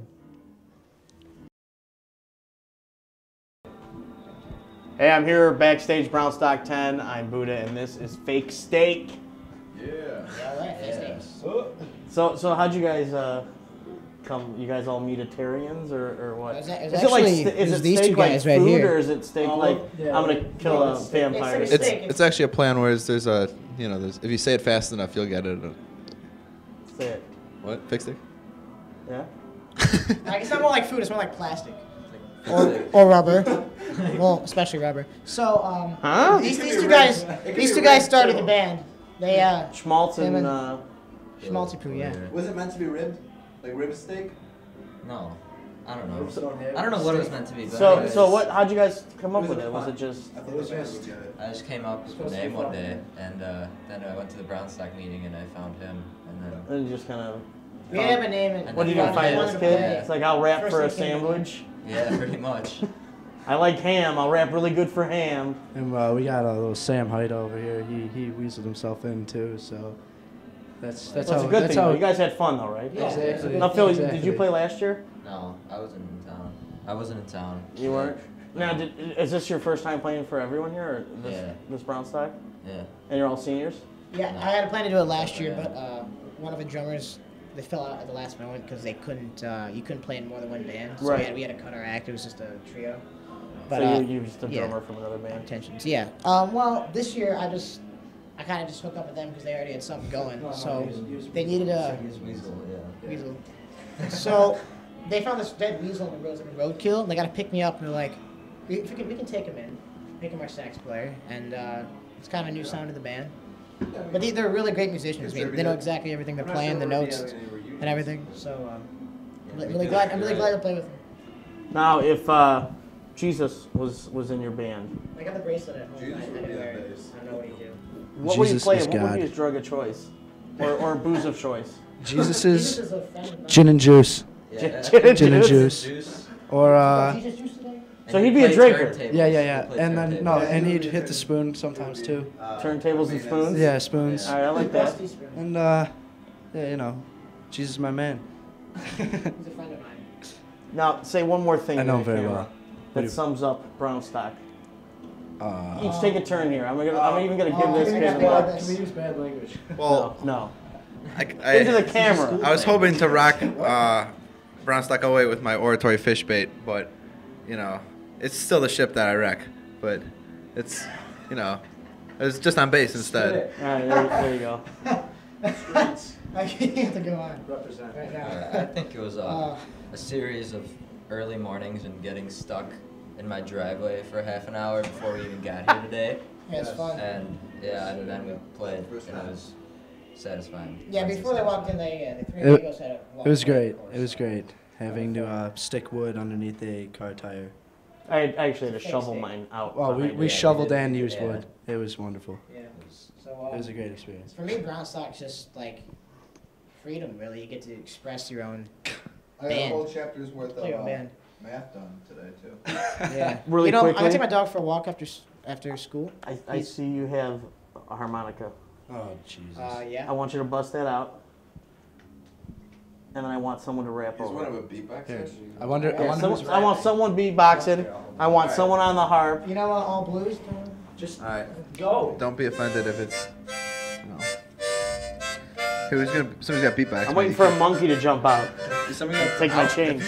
Hey, I'm here backstage Brownstock ten. I'm Buddha, and this is Fake Steak. Yeah. Yeah. So, so how'd you guys uh, come? You guys all meatitarians or, or what? It was a- it was is it like actually- st- it is was it these steak two guys like right food, here. or is it steak Oh, like yeah. I'm gonna kill No, a it's- vampire? it's- It's it's actually a plan where there's a you know there's if you say it fast enough you'll get it. Say it. What? Fake steak? Yeah. Like, it's not more like food, it's more like plastic. Or, or rubber. Well, especially rubber. So, um, Huh? these, It could these be two rib. guys, It could these be two guys rib, started too. the band. They, uh, Schmaltz him and and- uh, Schmaltzy poo, yeah. Was it meant to be ribbed? Like rib steak? No. I don't know. Ribs don't have I don't know what it was steak. meant to be. But So, anyways, so what? How'd you guys come up It was with a it? Was fun- it just? I It was just, I just came up with the name one day, and uh, then I went to the Brownstock meeting, and I found him, and then. And you just kind of. We didn't have a name. And What did you we find wanted this to kid? play. It's like I'll rap First for a thing came to mind. sandwich. Yeah, pretty much. I like ham. I'll rap really good for ham. And uh, we got a little Sam Hyde over here. He he weaseled himself in too. So that's that's That's how a good that's thing. how though. You guys had fun though, right? Yeah, exactly. Now, Phil, exactly. did you play last year? No, I wasn't in town. I wasn't in town. You weren't. Now, did, is this your first time playing for everyone here, or this Yeah. this Brownstock? Yeah. And you're all seniors? Yeah, I had a plan to do it last year, but uh, one of the drummers, they fell out at the last moment because they couldn't. Uh, you couldn't play in more than one band, so Right. we, had, we had to cut our act. It was just a trio. So uh, you you just a yeah. drummer from another band? Intentions, yeah. Um, well, this year I just, I kind of just hooked up with them because they already had something going. No, no, so he was- he was- they needed a he was Weasel, yeah. Weasel. So they found this dead weasel in the road, roadkill, and they got to pick me up, and they're like, we, we, can, we can take him in, make him our sax player, and uh, it's kind of a new sound of the band. But they, they're really great musicians. I mean, they know exactly everything they're playing, the notes, and everything. So um, I'm really, really glad. I'm really glad to play with them. Now, if uh, Jesus was was in your band, I got the bracelet at home. I, I, didn't wear it. I don't know what he'd do. what would you Jesus play? is What would God. be his drug of choice, or or booze of choice? Jesus Jesus is is a friend of mine. gin and juice. Yeah. Gin and Gin and juice. juice. Or uh, Jesus juice today? So he'd be a drinker. yeah, yeah, yeah. And then no, and he'd hit the spoon sometimes too. Turntables and spoons. Yeah, spoons. All right, I like that. And uh, yeah, you know, Jesus is my man. He's a friend of mine. Now, say one more thing. I know to him the very camera well. What That do you- sums up Brownstock. Uh, Each take a turn here. I'm gonna. I'm even gonna give Oh, this can we kid. use a- bad- Can we use bad language? Well, no. I, I, Into the camera. I was hoping to rock uh, Brownstock away with my oratory fish bait, but you know, it's still the ship that I wreck. But it's, you know, it was just on base instead. All right, there, there you go. I have to go on. Represent. Right now. Uh, I think it was uh, Uh, a series of early mornings and getting stuck in my driveway for half an hour before we even got here today. Yeah, it's fun. And yeah, and then we played, and it was satisfying. Yeah, before they walked in, they, uh, the three It, amigos had a walk it was around, great. of course. It was great having to uh, stick wood underneath a car tire. I, I actually had to shovel mine out. Well, we, behind we it. shoveled and used Yeah. wood. It was wonderful. Yeah. So, um, It was a great experience. For me, Brownstock's just like freedom, really. You get to express your own I got a band. whole chapter's worth of Play your uh, band. math done today too. Yeah. Really you know, I'm quickly? gonna take my dog for a walk after s- after school. I, I He's- see you have a harmonica. Oh, Jesus. Uh, yeah. I want you to bust that out. And then I want someone to rap He's over one it. of a beatbox Here. session. I wonder. I Yeah, wonder someone- who's I want someone beatboxing. I want someone on the harp. You know, uh, all blues. Don't- Just All right. go. Don't be offended if it's. No. Who's gonna? Somebody's got beatbox. I'm waiting for a monkey to jump out. Somebody got- Take my I'll- change.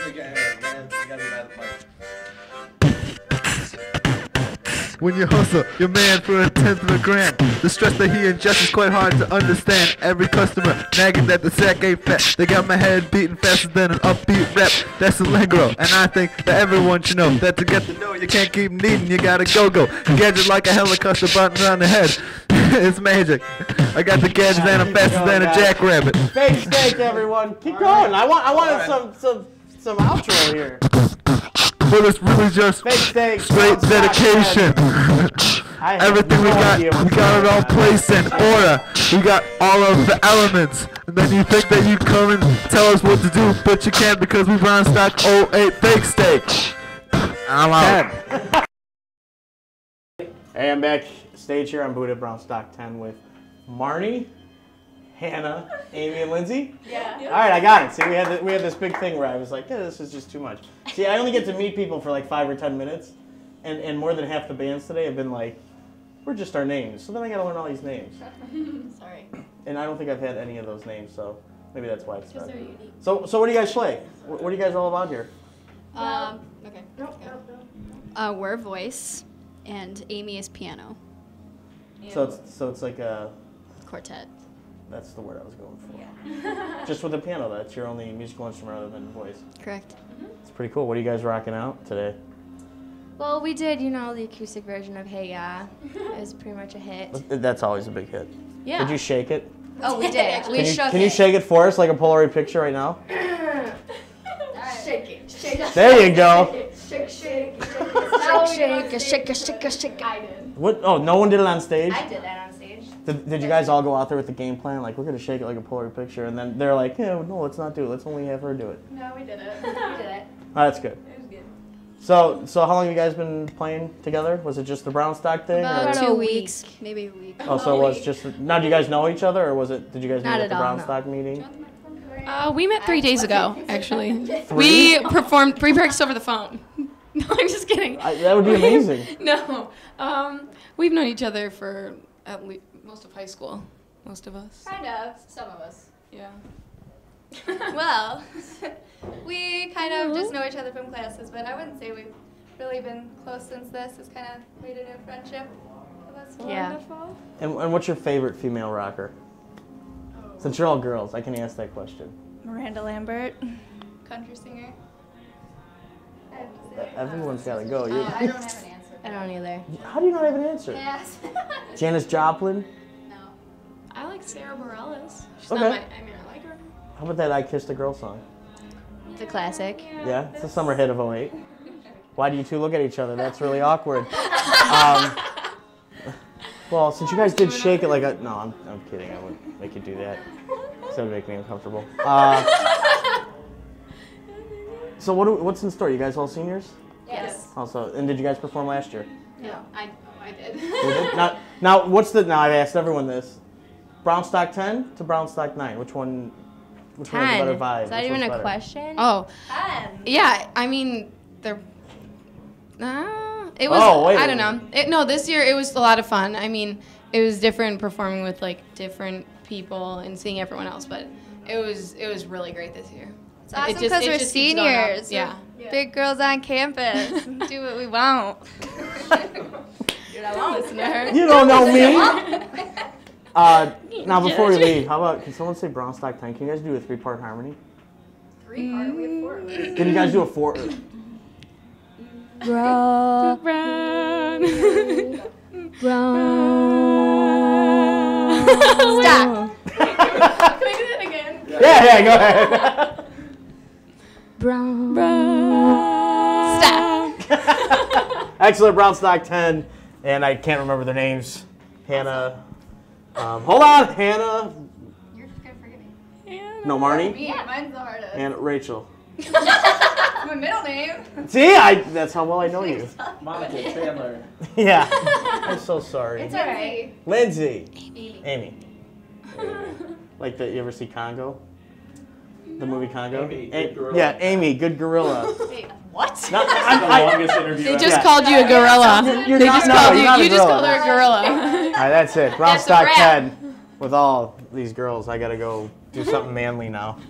When you hustle, your man for a tenth of a grand. The stress that he ingests is quite hard to understand. Every customer nagging that the sack ain't fat. They got my head beating faster than an upbeat rap. That's Allegro, and I think that everyone should know that to get the dough, you can't keep needing. You gotta go go. Gadget like a helicopter button on the head. It's magic. I got the gadgets and I'm faster than a jackrabbit. Fake steak, everyone. Keep going. I want. I wanted some some some outro here. But it's really just Fake steak. straight dedication. I have Everything we no got, idea we what's got it going all on. placed in order. We got all of the elements. And then you think that you come and tell us what to do, but you can't because we Brownstock oh eight fake steak. I'm out. Hey, I'm back stage here on Boot at Brownstock ten with Marnie, Hannah, Amy, and Lindsay. Yeah. All right, I got it. See, we had the, we had this big thing where I was like, yeah, this is just too much. See, I only get to meet people for like five or ten minutes, and, and more than half the bands today have been like, we're just our names. So then I got to learn all these names, Sorry. and I don't think I've had any of those names, so maybe that's why it's Because not. they're unique. So, so what do you guys play? What, what are you guys all about here? Um, okay. Uh, we're voice, and Amy is piano. So it's so it's like a Quartet. that's the word I was going for. Just with the piano, that's your only musical instrument other than voice. Correct. It's pretty cool. What are you guys rocking out today? Well, we did, you know, the acoustic version of Hey Ya. It was pretty much a hit. That's always a big hit. Yeah. Did you shake it? Oh, we did. We Can you, shook can it. you shake it for us like a Polaroid picture right now? Shake it. Shake it. There you go. Shake, shake, shake, shake, shake, shake, shake, shake. I did. What? Oh, no one did it on stage? I did that on stage. Did, did you guys all go out there with the game plan? Like, we're going to shake it like a Polaroid picture. And then they're like, yeah, no, let's not do it. Let's only have her do it. No, we did it. We did it. Oh, that's good. It was good. So, so how long have you guys been playing together? Was it just the Brownstock thing? About or? two weeks, maybe a week. Oh, so it was just. Now, do you guys know each other, or was it? Did you guys meet Not at the at all, Brownstock meeting? Uh, we met three days ago, actually. Three? We performed, we practiced over the phone. No, I'm just kidding. I, that would be amazing. No. Um, we've known each other for at least most of high school. Most of us. Kind of. Some of us. Yeah. Well, we kind of just know each other from classes, but I wouldn't say we've really been close since this. It's kind of made a new friendship. So that's Yeah. wonderful. And, and what's your favorite female rocker? Since you're all girls, I can ask that question. Miranda Lambert, country singer. I have to say. Everyone's got to go. Uh, You- I don't have an answer. I don't either. How do you not have an answer? Yes. Janis Joplin? I like Sarah Bareilles. She's Okay. not my, I mean, I like her. How about that I Kissed a Girl song? It's a classic. Yeah, it's a summer hit of oh eight. Why do you two look at each other? That's really awkward. Um, well, since you guys did shake it like a... No, I'm, I'm kidding. I wouldn't make you do that. That would make me uncomfortable. Uh, so what? do- what's in store? You guys all seniors? Yes. Also, and did you guys perform last year? No, I, I did. You did? Now, now, what's the... Now, I've asked everyone this. Brownstock ten to Brownstock nine. Which one... Which one has a Ten. better vibe? Is that Which even one's a better? question? Oh. Ten. Yeah, I mean, they're. Uh, it was. Oh, wait a I don't minute. know. It, no, this year it was a lot of fun. I mean, it was different performing with like different people and seeing everyone else, but it was it was really great this year. It's It awesome just- because it we're just keeps going up. seniors. Yeah. We're big girls on campus. Do what we want. You're not a listener. You don't know me. Uh, now, before we leave, how about, can someone say Brownstock ten? Can you guys do a three-part harmony? Three part. We have four. Can you guys do a four? Bro. Brown. Stop. Can we do that again? Yeah, yeah, go ahead. Brown. Stop. Excellent, Brownstock ten, and I can't remember their names. Hannah. Um, hold on, Hannah. You're just gonna forget me. No, Marnie. Yeah, mine's the hardest. And Rachel. My middle name. See, I, that's how well I know you. Monica Chandler. Yeah. I'm so sorry. It's alright. Lindsay. Amy. Amy. Like the, you ever see Congo? The movie Congo? Amy, A- good gorilla. Yeah, Amy, good gorilla. Wait, what? No, This is I'm- the I- longest interview They I've just Yeah. called you a gorilla. You're they not- just no, called you're you. not a You just called gorilla. her a gorilla. All right, that's it. That's a Brownstock wrap. ten. With all these girls, I gotta go do something manly now.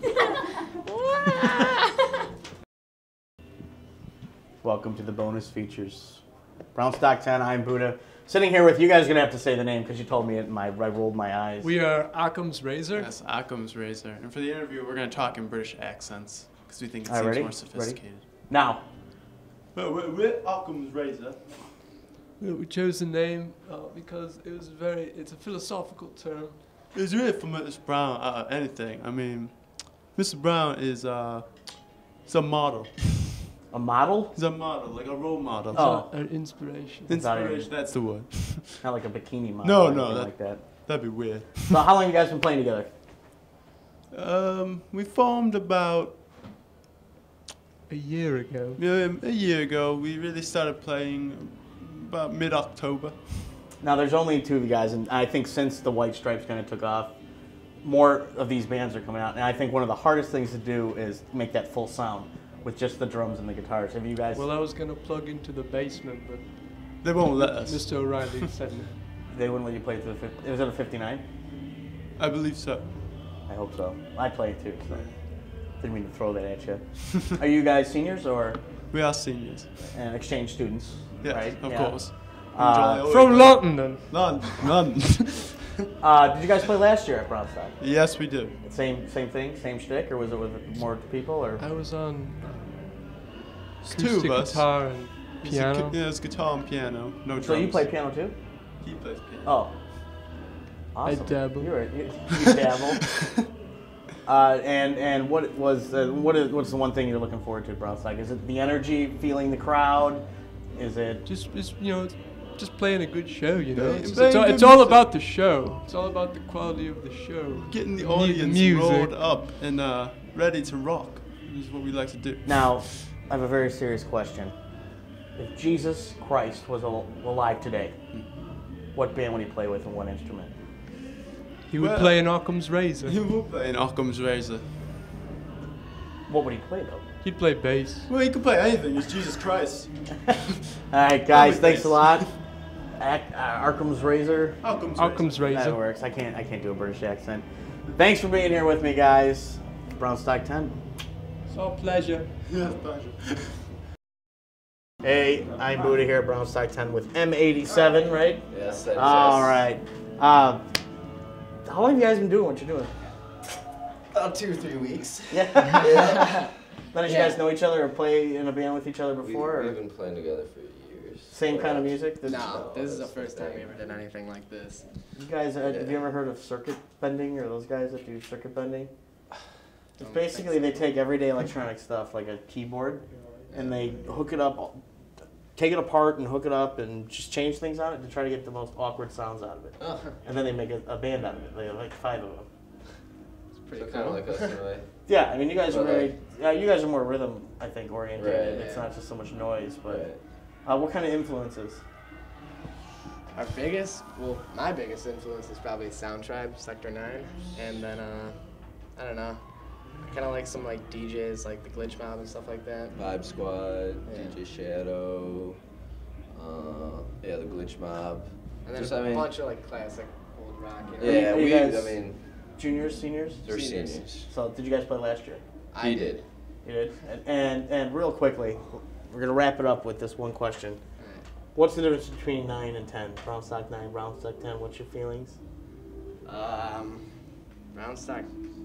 Welcome to the bonus features. Brownstock ten, I'm Buddha. Sitting here with you guys are gonna have to say the name because you told me it and my, I rolled my eyes. We are Occam's Razor. Yes, Occam's Razor. And for the interview, we're going to talk in British accents because we think it All right, seems ready? more sophisticated. Ready? Now. Well, we're, we're Occam's Razor. We we chose the name uh, because it was very, it's a philosophical term. It's really for Mister Brown, uh, anything. I mean, Mister Brown is uh, he's a model. A model? He's a model, like a role model. Oh. An inspiration. Inspiration, that's the word. Not like a bikini model. No, or no, anything that, like that. That'd be weird. So how long have you guys been playing together? Um, we formed about a year ago. Yeah, a year ago. We really started playing about mid-October. Now there's only two of you guys, and I think since the White Stripes kind of took off, more of these bands are coming out. And I think one of the hardest things to do is make that full sound with just the drums and the guitars. Have you guys? Well, I was going to plug into the basement, but they won't let us. Mister O'Reilly said no. They wouldn't let you play through the fifty. Was it a fifty-nine? I believe so. I hope so. I play it too, so didn't mean to throw that at you. Are you guys seniors or? We are seniors. And exchange students, Yes, right? of Yeah. course. Uh, From London. London. London. uh, did you guys play last year at Brownstock? Yes, we did. Same same thing, same shtick, or was it with more people? Or I was on It's acoustic two of us. guitar and It's a piano. cu- yeah, it's guitar and piano. No drums. So you play piano too? He plays piano. Oh. Awesome. I dabble. You're a, you, you dabble. uh, and and what was uh, what is what's the one thing you're looking forward to at Brownstock? Is it the energy, feeling the crowd? Is it just just you know just playing a good show? You know, Yeah, it's, playing it's, all, good it's all music. about the show. It's all about the quality of the show. Getting the mu- audience music. rolled up and uh, ready to rock is what we like to do. now? I have a very serious question. if Jesus Christ was al- alive today, what band would he play with and what instrument? He would Well, play in Occam's Razor. He would play in Occam's Razor. What would he play though? He'd play bass. Well, he could play anything. It's Jesus Christ. All right, guys, Probably thanks bass. a lot. Ac- uh, Arkham's Razor. Occam's Occam's That Razor. works. I can't. I can't do a British accent. Thanks for being here with me, guys. Brownstock ten. It's our pleasure. Yeah, pleasure. Hey, I'm Buddha here at Brownstock ten with M eighty-seven, right? Yes, that is All us. right. Uh, how long have you guys been doing what you're doing? About two or three weeks. Yeah. Yeah. None of you Yeah. guys know each other or play in a band with each other before? We, or we've been playing together for years. same kind of music? This- No, this is the that's first the time we thing. ever did anything like this. You guys, uh, have you ever heard of circuit bending or those guys that do circuit bending? It's basically they take everyday electronic stuff like a keyboard and they hook it up, take it apart and hook it up and just change things on it to try to get the most awkward sounds out of it. Oh. And then they make a, a band out of it. They have like five of them. It's pretty so kind of like us in a way. Yeah, I mean you guys are But, very, like- yeah, you guys are more rhythm I think oriented. Right, It's yeah. not just so much noise, but Right. uh, what kind of influences? Our biggest, well, my biggest influence is probably Sound Tribe, Sector nine, and then, uh, I don't know, I kind of like some like D Js, like the Glitch Mob and stuff like that. Vibe Squad, Yeah. D J Shadow, uh, yeah, the Glitch Mob. And then Just, a I mean, bunch of like classic old rock. You know? Yeah, Are you we, guys I mean, juniors, seniors? they're Seniors. seniors. So did you guys play last year? He did. You did. And, and and real quickly, we're gonna wrap it up with this one question. What's the difference between nine and ten? Brownstock nine, Brownstock ten. What's your feelings? Um, Brownstock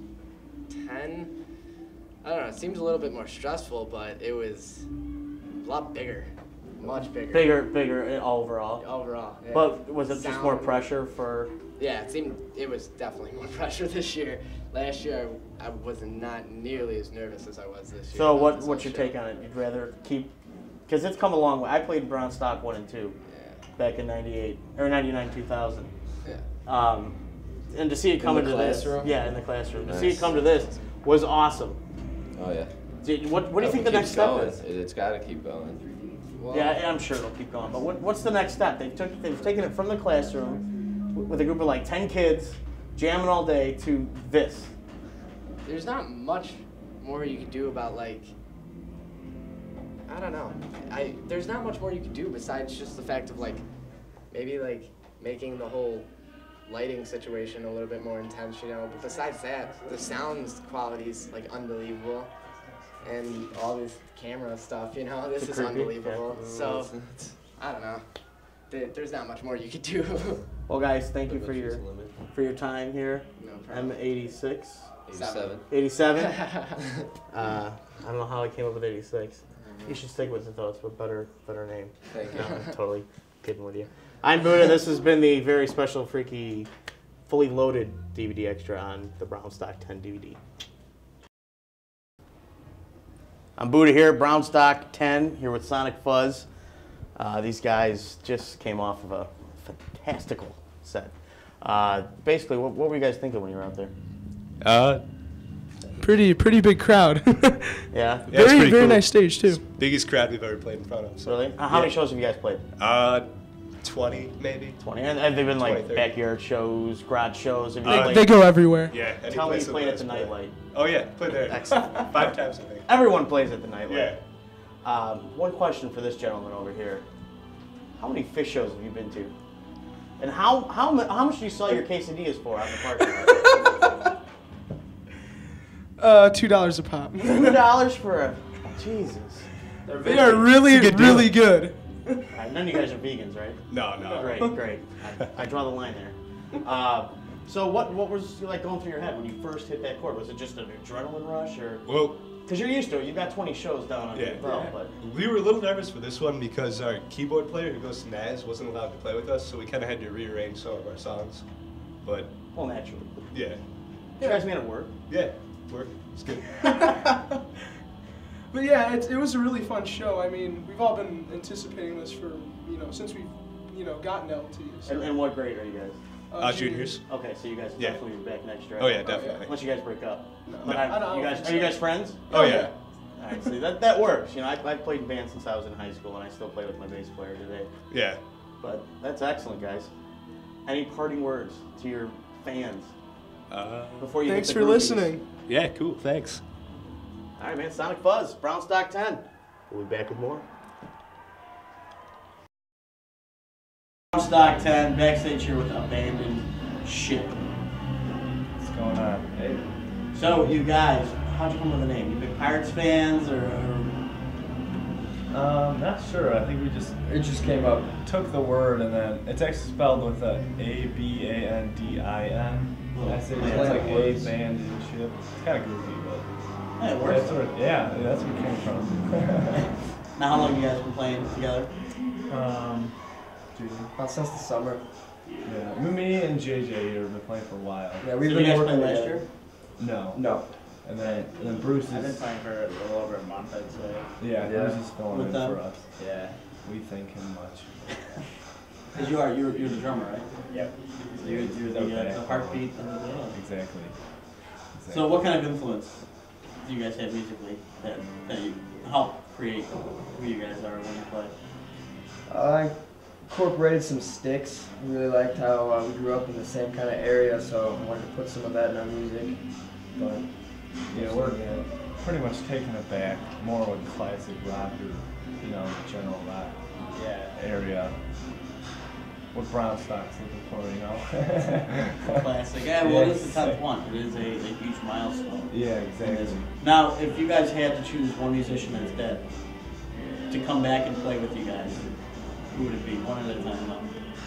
ten, I don't know, it seems a little bit more stressful, but it was a lot bigger, much bigger. Bigger, bigger uh, overall. Overall, yeah. But was it just more Sound- pressure for? Yeah, it seemed it was definitely more pressure this year. Last year, I, I was not nearly as nervous as I was this year. So about what this what's whole your show. take on it? You'd rather keep, because it's come a long way. I played Brownstock one and two, back in ninety-eight or ninety-nine two thousand. Yeah. Um, and to see it In come the into classroom? this, yeah, in the classroom. To see Nice. it come to this was awesome. Oh yeah. Did, what what do you Hope think it the next keeps step going. is? It, it's got to keep going. Well, Yeah, I'm sure it'll keep going. But what, what's the next step? They've took they've taken it from the classroom w- with a group of like ten kids, jamming all day, to this. There's not much more you can do about like I don't know. I there's not much more you can do besides just the fact of like maybe like making the whole lighting situation a little bit more intense, you know. But besides that, the sound quality is like unbelievable, and all this camera stuff, you know, this It's is creepy. unbelievable. Yeah. So I don't know. There- There's not much more you could do. Well, guys, thank you for your for your time here. No problem. M eighty-six. eighty-seven. eighty-seven. uh, I don't know how I came up with eighty-six. You should stick with it though. It's a better better name. Thank you. No, I'm totally kidding with you. I'm Buddha. This has been the very special, freaky, fully loaded D V D extra on the Brownstock ten D V D. I'm Buddha here, Brownstock ten, here with Sonic Fuzz. Uh, these guys just came off of a fantastical set. Uh, basically, what, what were you guys thinking when you were out there? Uh, pretty pretty big crowd. Yeah? very Yeah, it's pretty very cool. nice stage too. It's the biggest crowd we've ever played in front of. So. Really? Uh, how many shows have you guys played? Uh, twenty maybe. twenty. And have they been like twenty, thirty. backyard shows, garage shows? Have you Uh, played- They go everywhere. Yeah. any Tell me place you that played at lets the play. Nightlight. Oh yeah, played there. Excellent. Five times I think. Everyone plays at the Nightlight. Yeah. Um, one question for this gentleman over here. How many fish shows have you been to? And how how mu- how much do you sell your quesadillas for out in the parking lot? Uh, two dollars a pop. Two dollars for a Jesus. They are really It's a good deal. really good. All right, none of you guys are vegans, right? No, no. Great, great. I, I draw the line there. Uh, so what what was like going through your head when you first hit that chord? Was it just an adrenaline rush, or Well, because you're used to it? You've got twenty shows down on yeah. your belt, but We were a little nervous for this one because our keyboard player who goes to Naz wasn't allowed to play with us, so we kind of had to rearrange some of our songs. But well, naturally. yeah, You guys made it work. yeah, work. It's good. But yeah, it, it was a really fun show. I mean, we've all been anticipating this for, you know, since we've, you know, gotten L T. So. And, and what grade are you guys? Uh, Uh, juniors. Okay, so you guys Yeah. definitely be back next year. Oh yeah, definitely. Unless you guys break up. No. But No. I- I don't you guys think are you so. guys friends? Oh yeah. All right, see, that, that works. You know, I, I've played in band since I was in high school, and I still play with my bass player today. Yeah. But that's excellent, guys. Any parting words to your fans Uh, before you Thanks hit the for groupies? listening. Yeah, cool. Thanks. All right, man. Sonic Fuzz, Brownstock ten. We'll be back with more. Brownstock ten, backstage here with Abandoned Ship. What's going on? Hey. So, you guys, how'd you come up with the name? You big Pirates fans, or, or Um, not sure. I think we just it just came up. Took the word and then it's actually spelled with a A B A N D I N. I say it's like a band and ship. It's kind of goofy, but yeah, it works. That's where, yeah, that's where it came from. Now, how long you guys been playing together? Um, About since the summer. Yeah, me and J J have been playing for a while. Yeah, we've So been you guys working played last together. year? No. No. And then and then Bruce is. I've been playing for a little over a month, I'd say. Yeah, Yeah. Bruce is filling With in them? for us. Yeah. We thank him much. Because you are, you're, you're the drummer, right? Yep. So you're, you're the, Okay. uh, the heartbeat of the band. Exactly. So what kind of influence do you guys have musically that, that you help create who you guys are when you play? I incorporated some sticks. I really liked how uh, we grew up in the same kind of area, so I wanted to put some of that in our music. But Yeah, we're pretty much taking it back more with classic rock or, you know, general rock Yeah. area. What Brownstock's looking for, you know? Classic. Yeah, well, it is the tenth one. It is a, a huge milestone. Yeah, exactly. Now, if you guys had to choose one musician that's dead to come back and play with you guys, who would it be? One at a time. Though.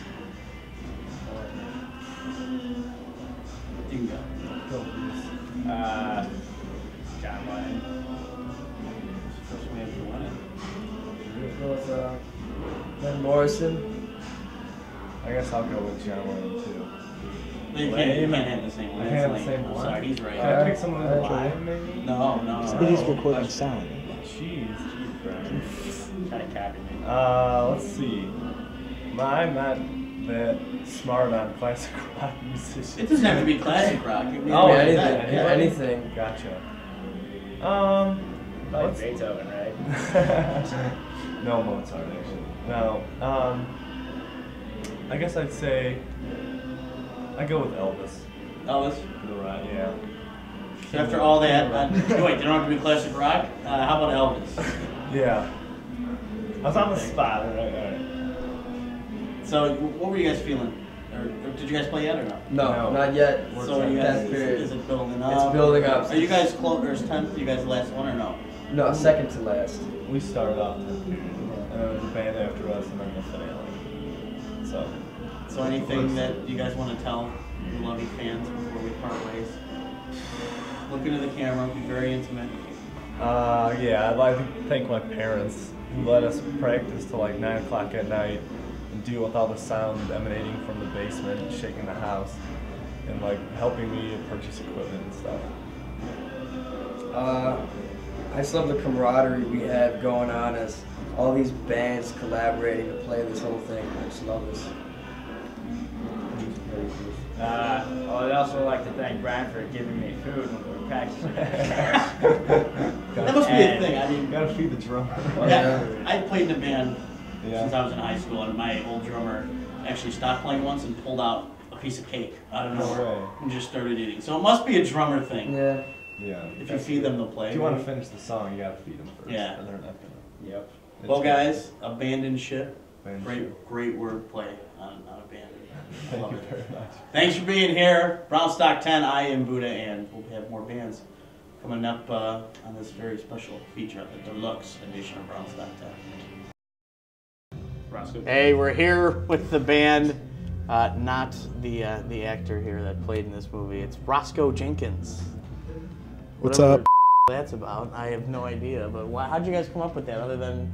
You can go. Uh, John Lyon. First man for winning. Well, it's, uh, Ben Morrison. I guess I'll go with John Lennon too. But you can't, you can't have the same one. I It's can't have the lame. same I'm one. sorry, he's right. Can I pick someone who's alive, maybe? No, no. I think he's recording sound. Jeez. Kind of copied me. Uh, let's see. I'm not that smart on classic rock musicians. It doesn't have to be classic rock. It can be Oh, anything. anything. Yeah, anything. Gotcha. Um, Like let's- Beethoven, right? No Mozart, actually. No. Um, I guess I'd say I go with Elvis. Elvis? For the ride, yeah. So after all that, uh, wait, they don't have to be classic rock? Uh, how about Elvis? Yeah. I was on the spot. All right, all right. So what were you guys feeling? Or, or did you guys play yet or no? No, No. not yet. So you guys, Tenth period. is it building up? It's building up. Are you guys close, or is tenth, you guys the last one or no? No, second to last. We started off tenth period, and then there was a band after us, and then the finale. So. So anything that you guys want to tell your lovely fans before we part ways? Look into the camera, be very intimate. Uh, yeah, I'd like to thank my parents who let us practice till like nine o'clock at night and deal with all the sound emanating from the basement and shaking the house and like helping me purchase equipment and stuff. Uh, I just love the camaraderie we have going on as all these bands collaborating to play this whole thing. I just love this. Uh, well, I'd also like to thank Brian for giving me food when we were practicing. That must be a thing. I mean, gotta feed the drummer. Yeah, I played in a band Yeah. since I was in high school, and my old drummer actually stopped playing once and pulled out a piece of cake out of nowhere Right. and just started eating. So it must be a drummer thing. Yeah. Yeah. If you feed them, they'll play. If you want to maybe. finish the song, you gotta feed them first. Yeah. Or they're not gonna. Yep. It's Well, good. guys, Abandoned Ship. Abandoned great, Ship. great wordplay on, on abandoned. Thank Love you it. very much. Thanks for being here, Brownstock ten. I am Buddha, and we'll have more bands coming up uh, on this very special feature, the deluxe edition of Brownstock ten. Hey, we're here with the band, uh, not the uh, the actor here that played in this movie. It's Roscoe Jenkins. What's Whatever up? the That's about. I have no idea. But why, how'd you guys come up with that? Other than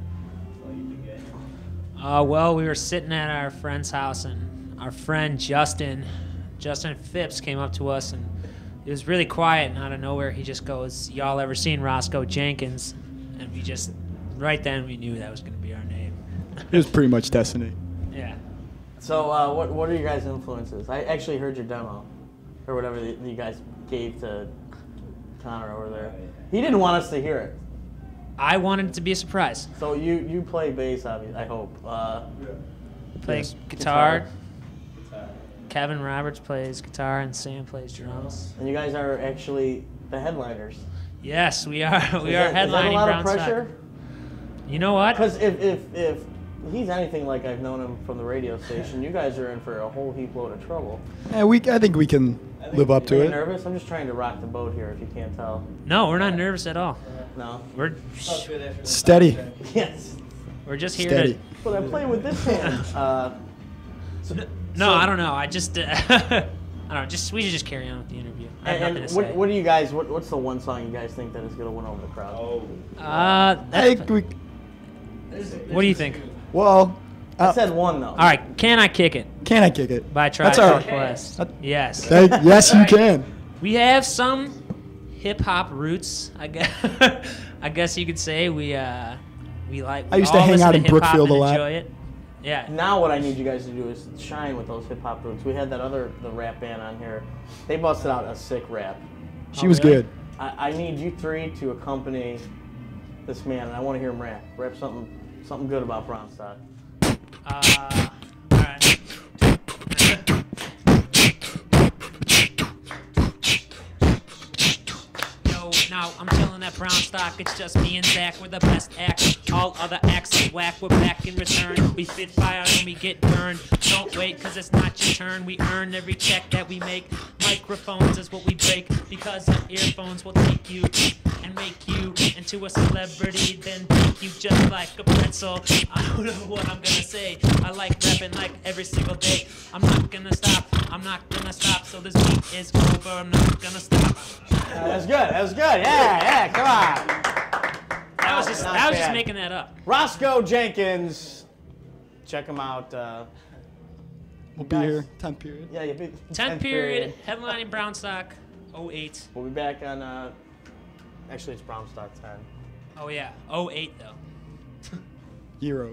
Uh, well, we were sitting at our friend's house, and our friend Justin, Justin Phipps, came up to us, and it was really quiet, and out of nowhere, he just goes, "Y'all ever seen Roscoe Jenkins?" And we just, right then, we knew that was going to be our name. It was pretty much destiny. Yeah. So, uh, what what are your guys' influences? I actually heard your demo, or whatever that you guys gave to Connor over there. He didn't want us to hear it. I wanted it to be a surprise. So you you play bass, obviously. I hope. Uh, Play yes, guitar. Kevin Roberts plays guitar and Sam plays drums. And you guys are actually the headliners. Yes, we are. We Is are that- is that a headlining lot of Brownstock. pressure? You know what? Because if, if if he's anything like I've known him from the radio station, you guys are in for a whole heap load of trouble. Yeah, we. I think we can live up Are to you it. nervous? I'm just trying to rock the boat here. If you can't tell. No, we're not nervous at all. No. We're Steady. Yes. We're just here Steady. to. But I'm playing with this hand. Uh, so, No, so- I don't know. I just. Uh, I don't know. Just we should just carry on with the interview. I have And, nothing and to what, say. what do you guys? What, what's the one song you guys think that is gonna win over the crowd? Oh. Uh, I think we. What do you think? Well, I uh, said one though. All right, can I kick it? Can I kick it? By Tribe That's all Called right. Quest. Yes. Thank- yes, you can. We have some hip hop roots. I guess. I guess you could say we uh we like. I used we to all hang listen out in hip-hop Brookfield and a lot. Enjoy it. Yeah. Now what I need you guys to do is shine with those hip hop roots. We had that other the rap band on here. They busted out a sick rap. She was good. I, I need you three to accompany this man, and I want to hear him rap. Rap something something good about Brownstock. Uh, all right. Yo, now I'm chilling at Brownstock. It's just me and Zach. We're the best act. All other acts are whack. We're back in return. We spit fire and we get burned. Don't wait, cause it's not your turn. We earn every check that we make. Microphones is what we break, because our earphones will take you and make you into a celebrity, then take you just like a pretzel. I don't know what I'm gonna say. I like rapping like every single day. I'm not gonna stop. I'm not gonna stop. So this beat is over. I'm not gonna stop. Uh, that's good. That was good. Yeah, yeah. Come on. I was just, Not I was just bad. making that up. Roscoe Jenkins. Check him out. Uh, We'll be here. Time period. yeah, you'll be tenth period, headlining Brownstock, oh eight. We'll be back on. Uh, actually, it's Brownstock ten. Oh yeah, oh eight though. Euro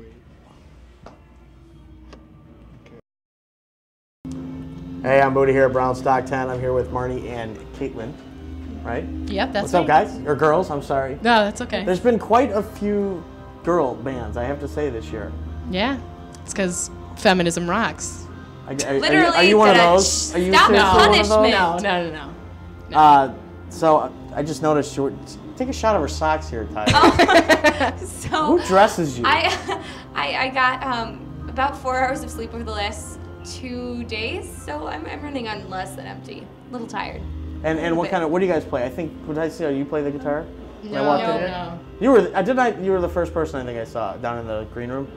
eight. Hey, I'm Moody here at Brownstock ten. I'm here with Marnie and Caitlin, right? Yep, that's What's up, me. guys? Or girls, I'm sorry. No, that's okay. There's been quite a few girl bands, I have to say, this year. Yeah, it's because feminism rocks. Are, are, are, you, are you one of those? Are you Stop seriously one of those? No, no, no, no. Uh, so uh, I just noticed you were, take a shot of her socks here, Tyler. So Who dresses you? I, I, I got um, about four hours of sleep over the last two days, so I'm, I'm running on less than empty. A little tired. And and what kind of what do you guys play? I think what did I see? You play the guitar? When I No, walked no, in here? no. You were I did I you were the first person I think I saw down in the green room.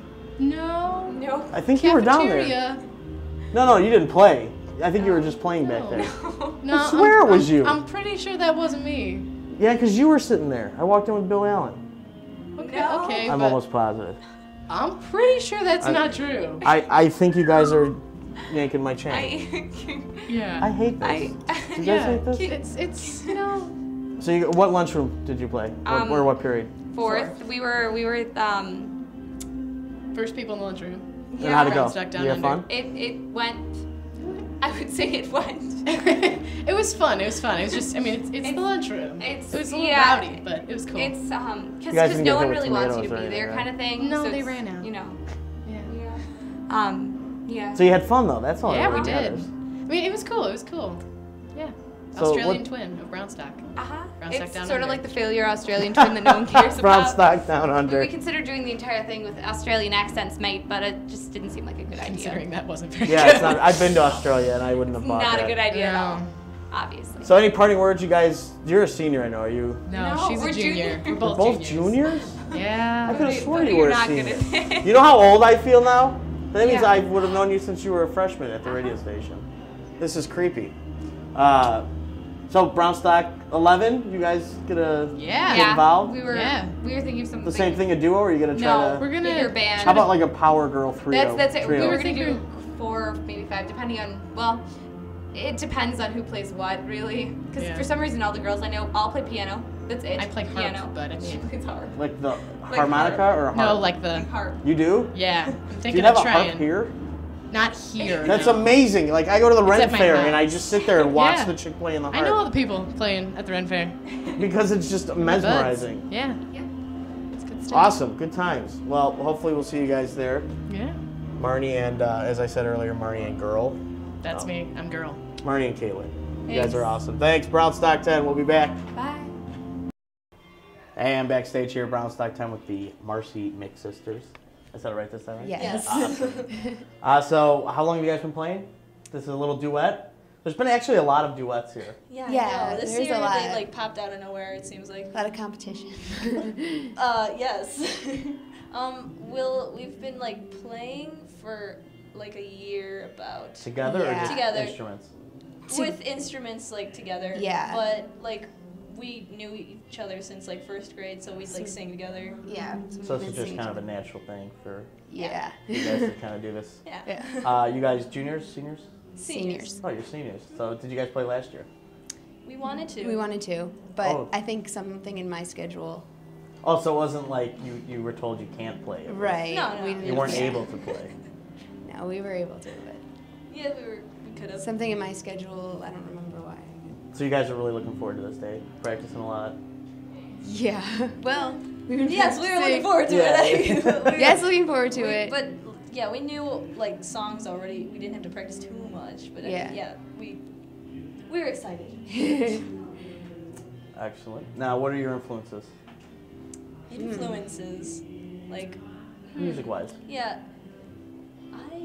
No. No. I think you were down there. Cafeteria. No, no, you didn't play. I think you were just playing back there. No, I swear I'm, it was I'm- you. I'm pretty sure that wasn't me. Yeah, because you were sitting there. I walked in with Bill Allen. Okay, okay, I'm but almost positive. I'm pretty sure that's I- not true. I, I think you guys are yanking my chain. yeah. I hate this. I, Do you guys yeah. hate this? It's it's you know. So you, what lunchroom did you play? What, Um, or what period? Fourth, we were we were um. First people in the lunchroom. And how'd it go? Brownstock Down You have Under. fun? It it went. I would say it went. It was fun. It was fun. It was just. I mean, it's, it's, the lunchroom. It's it was a little yeah, rowdy, but it was cool. It's um You because guys didn't no get one hit with really wants you to tomatoes or be there, anything, kind of thing. No, so they it's, ran out. You know. Yeah. Yeah. Um. Yeah. So you had fun though. That's all. Yeah, that we really did. matters. I mean, it was cool. It was cool. Yeah. So Australian what- twin of Brownstock. Uh-huh. Brownstock It's Down sort Under. of like the failure Australian twin that no one cares about. Brownstock Down Under. We considered doing the entire thing with Australian accents, mate, but it just didn't seem like a good idea. Considering that wasn't very Yeah, good. it's not, I've been to Australia and I wouldn't have bought Not that. a good idea at all. Obviously. So any parting words, you guys? You're a senior, I know. Are you? No, No, she's we're a junior. junior. We're both, You're both juniors. juniors? Yeah. I could have But sworn you you're were a not good senior. at it. You know how old I feel now? That means Yeah. I would have known you since you were a freshman at the radio station. This is creepy. Uh, so Brownstock eleven, you guys gonna Yeah. get involved? We were Yeah. we were thinking of something. The same thing, a duo, or are you gonna try No, to? We're gonna. bigger band. How about like a power girl trio? That's that's it. Trio? We were gonna thinking- do four, maybe five, depending on well, it depends on who plays what, really. Because Yeah. for some reason, all the girls I know all play piano. That's it. I play harp, piano. but I She mean- plays harp. Like the Like harmonica harp. or a harp? No, like the. Harp. You do? Yeah. I'm Do you thinking have of a harp trying. here? Not here. That's no. amazing. Like I go to the It's Ren at my Fair house. and I just sit there and watch Yeah. the chick playing the I harp know all the people playing at the Ren Fair. because it's just My buds. mesmerizing. Yeah. Yeah. Justin. Awesome, good times. Well, hopefully we'll see you guys there. Yeah. Marnie and, uh, as I said earlier, Marnie and Girl. That's Um, me. I'm girl. Marnie and Caitlin. You Thanks. guys are awesome. Thanks, Brownstock ten. We'll be back. Bye. Hey, I'm backstage here at Brownstock ten with the Marcy Mick sisters. I said it right this time, right? Yes. Awesome. uh, so, how long have you guys been playing? This is a little duet. There's been actually a lot of duets here. Yeah, Yeah, no, this there's a year lot. they like popped out of nowhere. It seems like A lot of competition. uh, yes. um, we'll we've been like playing for like a year about Together or Yeah. just Together. instruments? with instruments like together. Yeah. But like we knew each other since like first grade, so we'd like sing together. Yeah. So this is just kind of a natural thing for Yeah. you guys to kind of do this. Yeah. Yeah. Uh, you guys juniors, seniors? Seniors. Oh, you're seniors. So did you guys play last year? We wanted to. We wanted to, but Oh. I think something in my schedule. Oh, so it wasn't like you, you were told you can't play. It was- Right. No, no. We You didn't- weren't yeah. able to play. No, we were able to, but Yeah, we were. We could have. something in my schedule, I don't remember why. So you guys are really looking forward to this day, practicing a lot. Yeah. Well, we've been Yes, we were looking practicing. forward to Yeah. it. We were- Yes, looking forward to we- it. But yeah, we knew like songs already. We didn't have to practice too much. But I mean, Yeah. yeah, we we were excited. Excellent. Now, what are your influences, Influences, like music-wise? yeah, I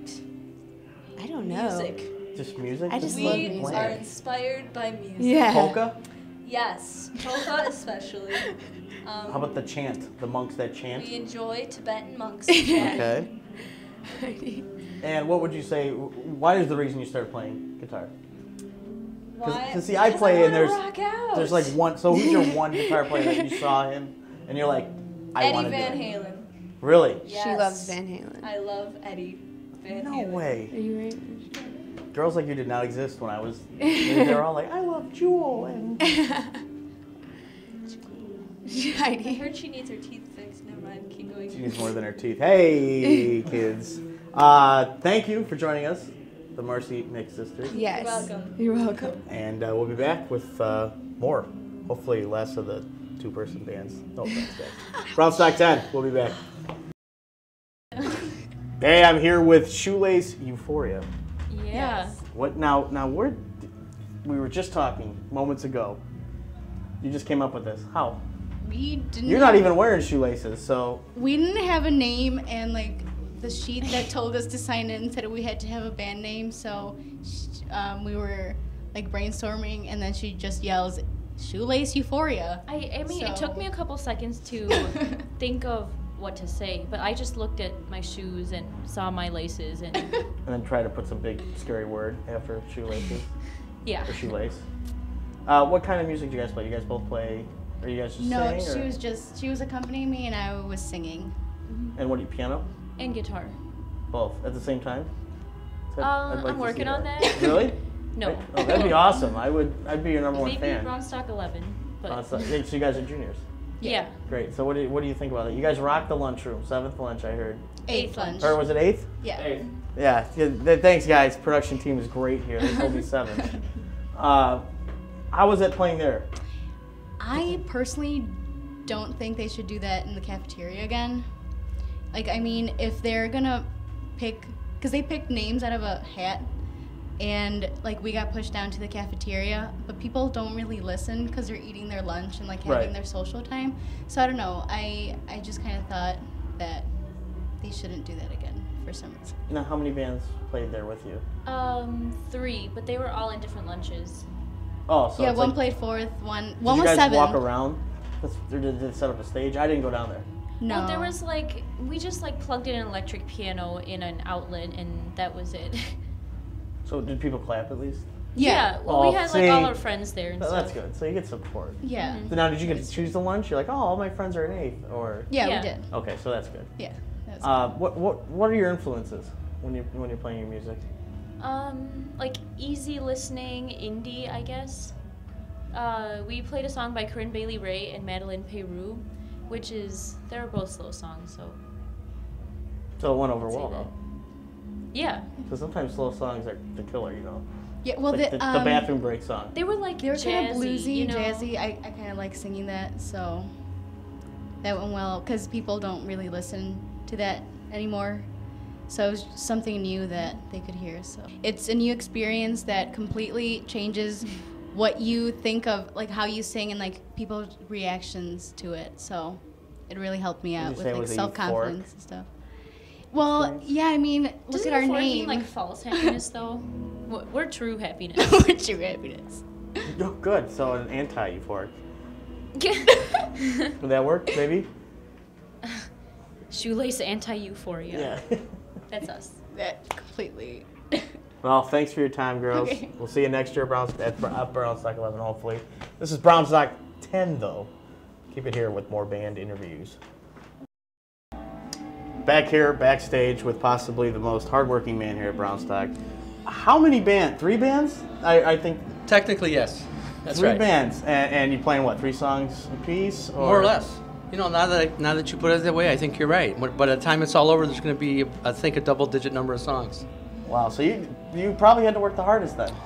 I don't know. music. Just music? I just we love music. are inspired by music. Yeah. Polka? Yes, polka especially. Um, How about the chant? The monks that chant? we enjoy Tibetan monks. Okay. And what would you say? Why is the reason you started playing guitar? Why? Because see, I Because play I and wanna there's rock out. there's like one. So who's your one guitar player that you saw him and you're like, I want Eddie to do Van it? Halen. Really? Yes. She loves Van Halen. I love Eddie Van No Halen. way. Are you right? Girls like you did not exist when I was. They were all like, I love Jewel and. I heard she needs her teeth fixed. Never mind. Keep going. She needs more than her teeth. Hey, kids. Uh, thank you for joining us, the Marcy Mick sisters. Yes. You're welcome. You're welcome. And uh, we'll be back with uh, more. Hopefully less of the two-person bands. No offense, guys. Brownstock ten. We'll be back. Hey, I'm here with Shoelace Euphoria. Yeah. What now? Now we're we were just talking moments ago. You just came up with this. How? We didn't. You're not have- even wearing shoelaces, so We didn't have a name, and like the sheet that told us to sign in said we had to have a band name. So sh- um, we were like brainstorming, and then she just yells, "Shoelace Euphoria." I, I mean, it So- took me a couple seconds to think of what to say, but I just looked at my shoes and saw my laces, and and then try to put some big scary word after shoelaces. yeah. Or shoelace. Uh, what kind of music do you guys play? You guys both play? Are you guys just No, sing? she or- was just she was accompanying me, and I was singing. And what do you piano? And guitar. Both at the same time? I'd Um, like I'm to working see on that. Really? No. Oh, that'd be awesome. I would. I'd be your number one Maybe fan. Brownstock eleven, but Uh, so, yeah, so you guys are juniors. yeah. Great. So what do you, what do you think about it? You guys rocked the lunchroom. Seventh lunch, I heard. Eighth lunch. Or was it eighth? Yeah. Eighth. Yeah. yeah th- thanks, guys. Production team is great here. They told me seventh. Uh, how was it playing there? I personally don't think they should do that in the cafeteria again. Like, I mean, if they're gonna pick, because they picked names out of a hat, and like we got pushed down to the cafeteria, but people don't really listen because they're eating their lunch and like having Right. their social time. So I don't know. I I just kind of thought that they shouldn't do that again for some reason. Now, how many bands played there with you? Um, three, but they were all in different lunches. Oh, so yeah, it's one like, played fourth, one did one you was guys seven. walk around? That's, or did they set up a stage? I didn't go down there. No. Well, there was like we just like plugged in an electric piano in an outlet, and that was it. So did people clap at least? Yeah. Well, Oh, we had see, like all our friends there and Oh, stuff. that's good. So you get support. Yeah. So now, did you get to choose the lunch? You're like, oh, all my friends are in eighth, or Yeah, Yeah. we did. okay, so that's good. Yeah. That was Uh, what what what are your influences when you when you're playing your music? Um, like easy listening indie, I guess. Uh, we played a song by Corinne Bailey Ray and Madeline Peru, which is they're both slow songs, so So it went over I'd say well that. though. yeah. So sometimes slow songs are the killer, you know. Yeah, well, Like the, the, the um, bathroom break song. They were like They were kind jazzy, of bluesy, you know? jazzy. I, I kind of like singing that, so. that went well because people don't really listen to that anymore. So it was something new that they could hear. So it's a new experience that completely changes what you think of, like how you sing and like people's reactions to it. So it really helped me out with like self-confidence and stuff. Well, yeah, I mean, look Doesn't at our euphoric name. mean like false happiness though? We're, we're true happiness. We're true happiness. Oh, good. So an anti-euphoric. Would that work, maybe? Shoelace anti-euphoria. Yeah. That's us. That completely. Well, thanks for your time, girls. Okay. We'll see you next year Brown, at at Brownstock eleven, hopefully. This is Brownstock ten, though. Keep it here with more band interviews. Back here, backstage, with possibly the most hardworking man here at Brownstock. How many bands? Three bands? I, I think. Technically, yes. That's three right. bands, and, and you playing what? Three songs a piece? Or? More or less. You know, now that I, now that you put it that way, I think you're right. But by the time it's all over, there's going to be, I think, a double-digit number of songs. Wow. So you you probably had to work the hardest then.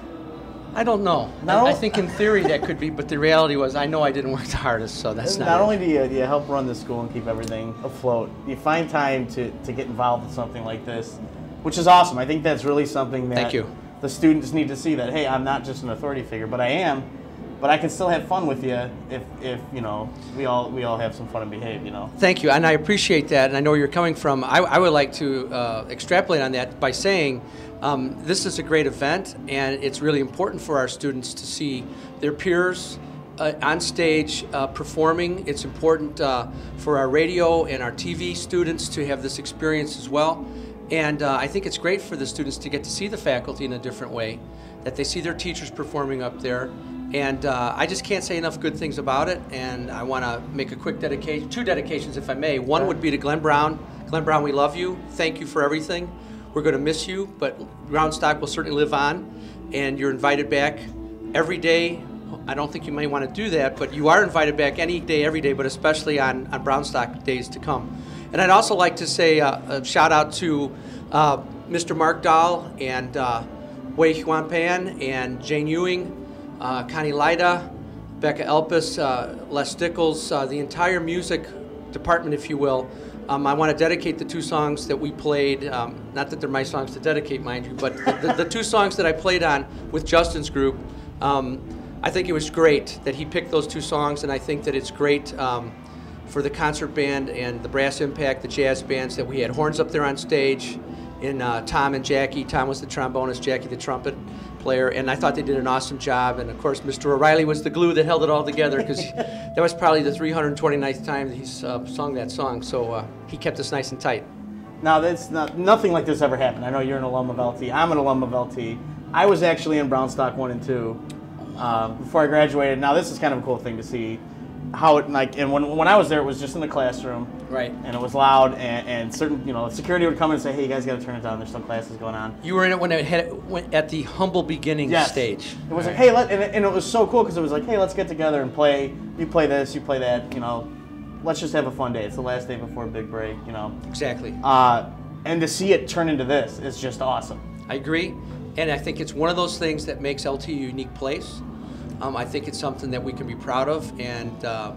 I don't know. No? I, I think in theory that could be, but the reality was I know I didn't work the hardest, so that's not. Not it. only do you, do you help run the school and keep everything afloat, you find time to, to get involved with something like this, which is awesome. I think that's really something that Thank you. the students need to see, that, hey, I'm not just an authority figure, but I am, but I can still have fun with you if, if you know, we all we all have some fun and behave, you know. Thank you, and I appreciate that, and I know where you're coming from. I, I would like to uh, extrapolate on that by saying um, this is a great event, and it's really important for our students to see their peers uh, on stage uh, performing. It's important uh, for our radio and our T V students to have this experience as well. And uh, I think it's great for the students to get to see the faculty in a different way, that they see their teachers performing up there. And uh, I just can't say enough good things about it, and I want to make a quick dedication, two dedications if I may. One would be to Glen Brown. Glen Brown, we love you. Thank you for everything. We're going to miss you, but Brownstock will certainly live on, and you're invited back every day. I don't think you may want to do that, but you are invited back any day, every day, but especially on, on Brownstock days to come. And I'd also like to say uh, a shout out to uh, Mister Mark Dahl and uh, Wei Huan Pan and Jane Ewing, uh, Connie Lida, Becca Elpis, uh, Les Stickles, uh, the entire music department, if you will. Um, I want to dedicate the two songs that we played, um, not that they're my songs to dedicate, mind you, but the, the, the two songs that I played on with Justin's group. Um, I think it was great that he picked those two songs, and I think that it's great um, for the concert band and the brass impact, the jazz bands, that we had horns up there on stage, in uh, Tom and Jackie. Tom was the trombonist, Jackie the trumpet player, and I thought they did an awesome job. And of course, Mister O'Reilly was the glue that held it all together, because that was probably the three hundred twenty-ninth time that he's uh, sung that song, so uh, he kept us nice and tight. Now, that's not, nothing like this ever happened. I know you're an alum of L T. I'm an alum of L T. I was actually in Brownstock one and two uh, before I graduated. Now, this is kind of a cool thing to see how it, like, and when, when I was there, it was just in the classroom. Right. And it was loud, and, and certain, you know, security would come in and say, hey, you guys got to turn it down. There's some classes going on. You were in it when it had, went at the humble beginning Yes. stage. It was All like, right. hey, let, and, it, and it was so cool because it was like, hey, let's get together and play. You play this, you play that, you know. Let's just have a fun day. It's the last day before a big break, you know. Exactly. Uh, and to see it turn into this is just awesome. I agree, and I think it's one of those things that makes L T a unique place. Um, I think it's something that we can be proud of, and uh,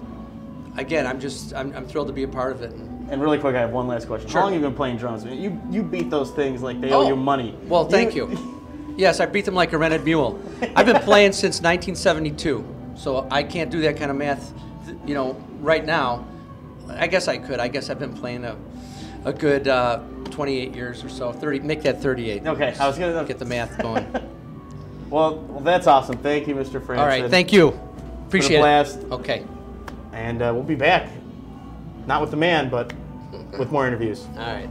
again, I'm just I'm, I'm thrilled to be a part of it. And really quick, I have one last question. Sure. How long have you been playing drums? You you beat those things like they owe Oh. you money. Well, thank you. Yes, I beat them like a rented mule. I've been playing since nineteen seventy-two, so I can't do that kind of math, you know, right now. I guess I could. I guess I've been playing a, a good uh, twenty-eight years or so. thirty, make that thirty-eight. Okay, I was gonna get the math going. Well, well, that's awesome. Thank you, Mister Franson. All right, thank you. Appreciate it. Blast. it. Okay. And uh, we'll be back, not with the man, but with more interviews. All right.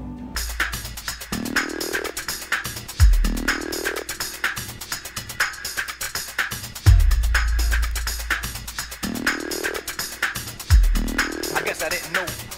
I guess I didn't know.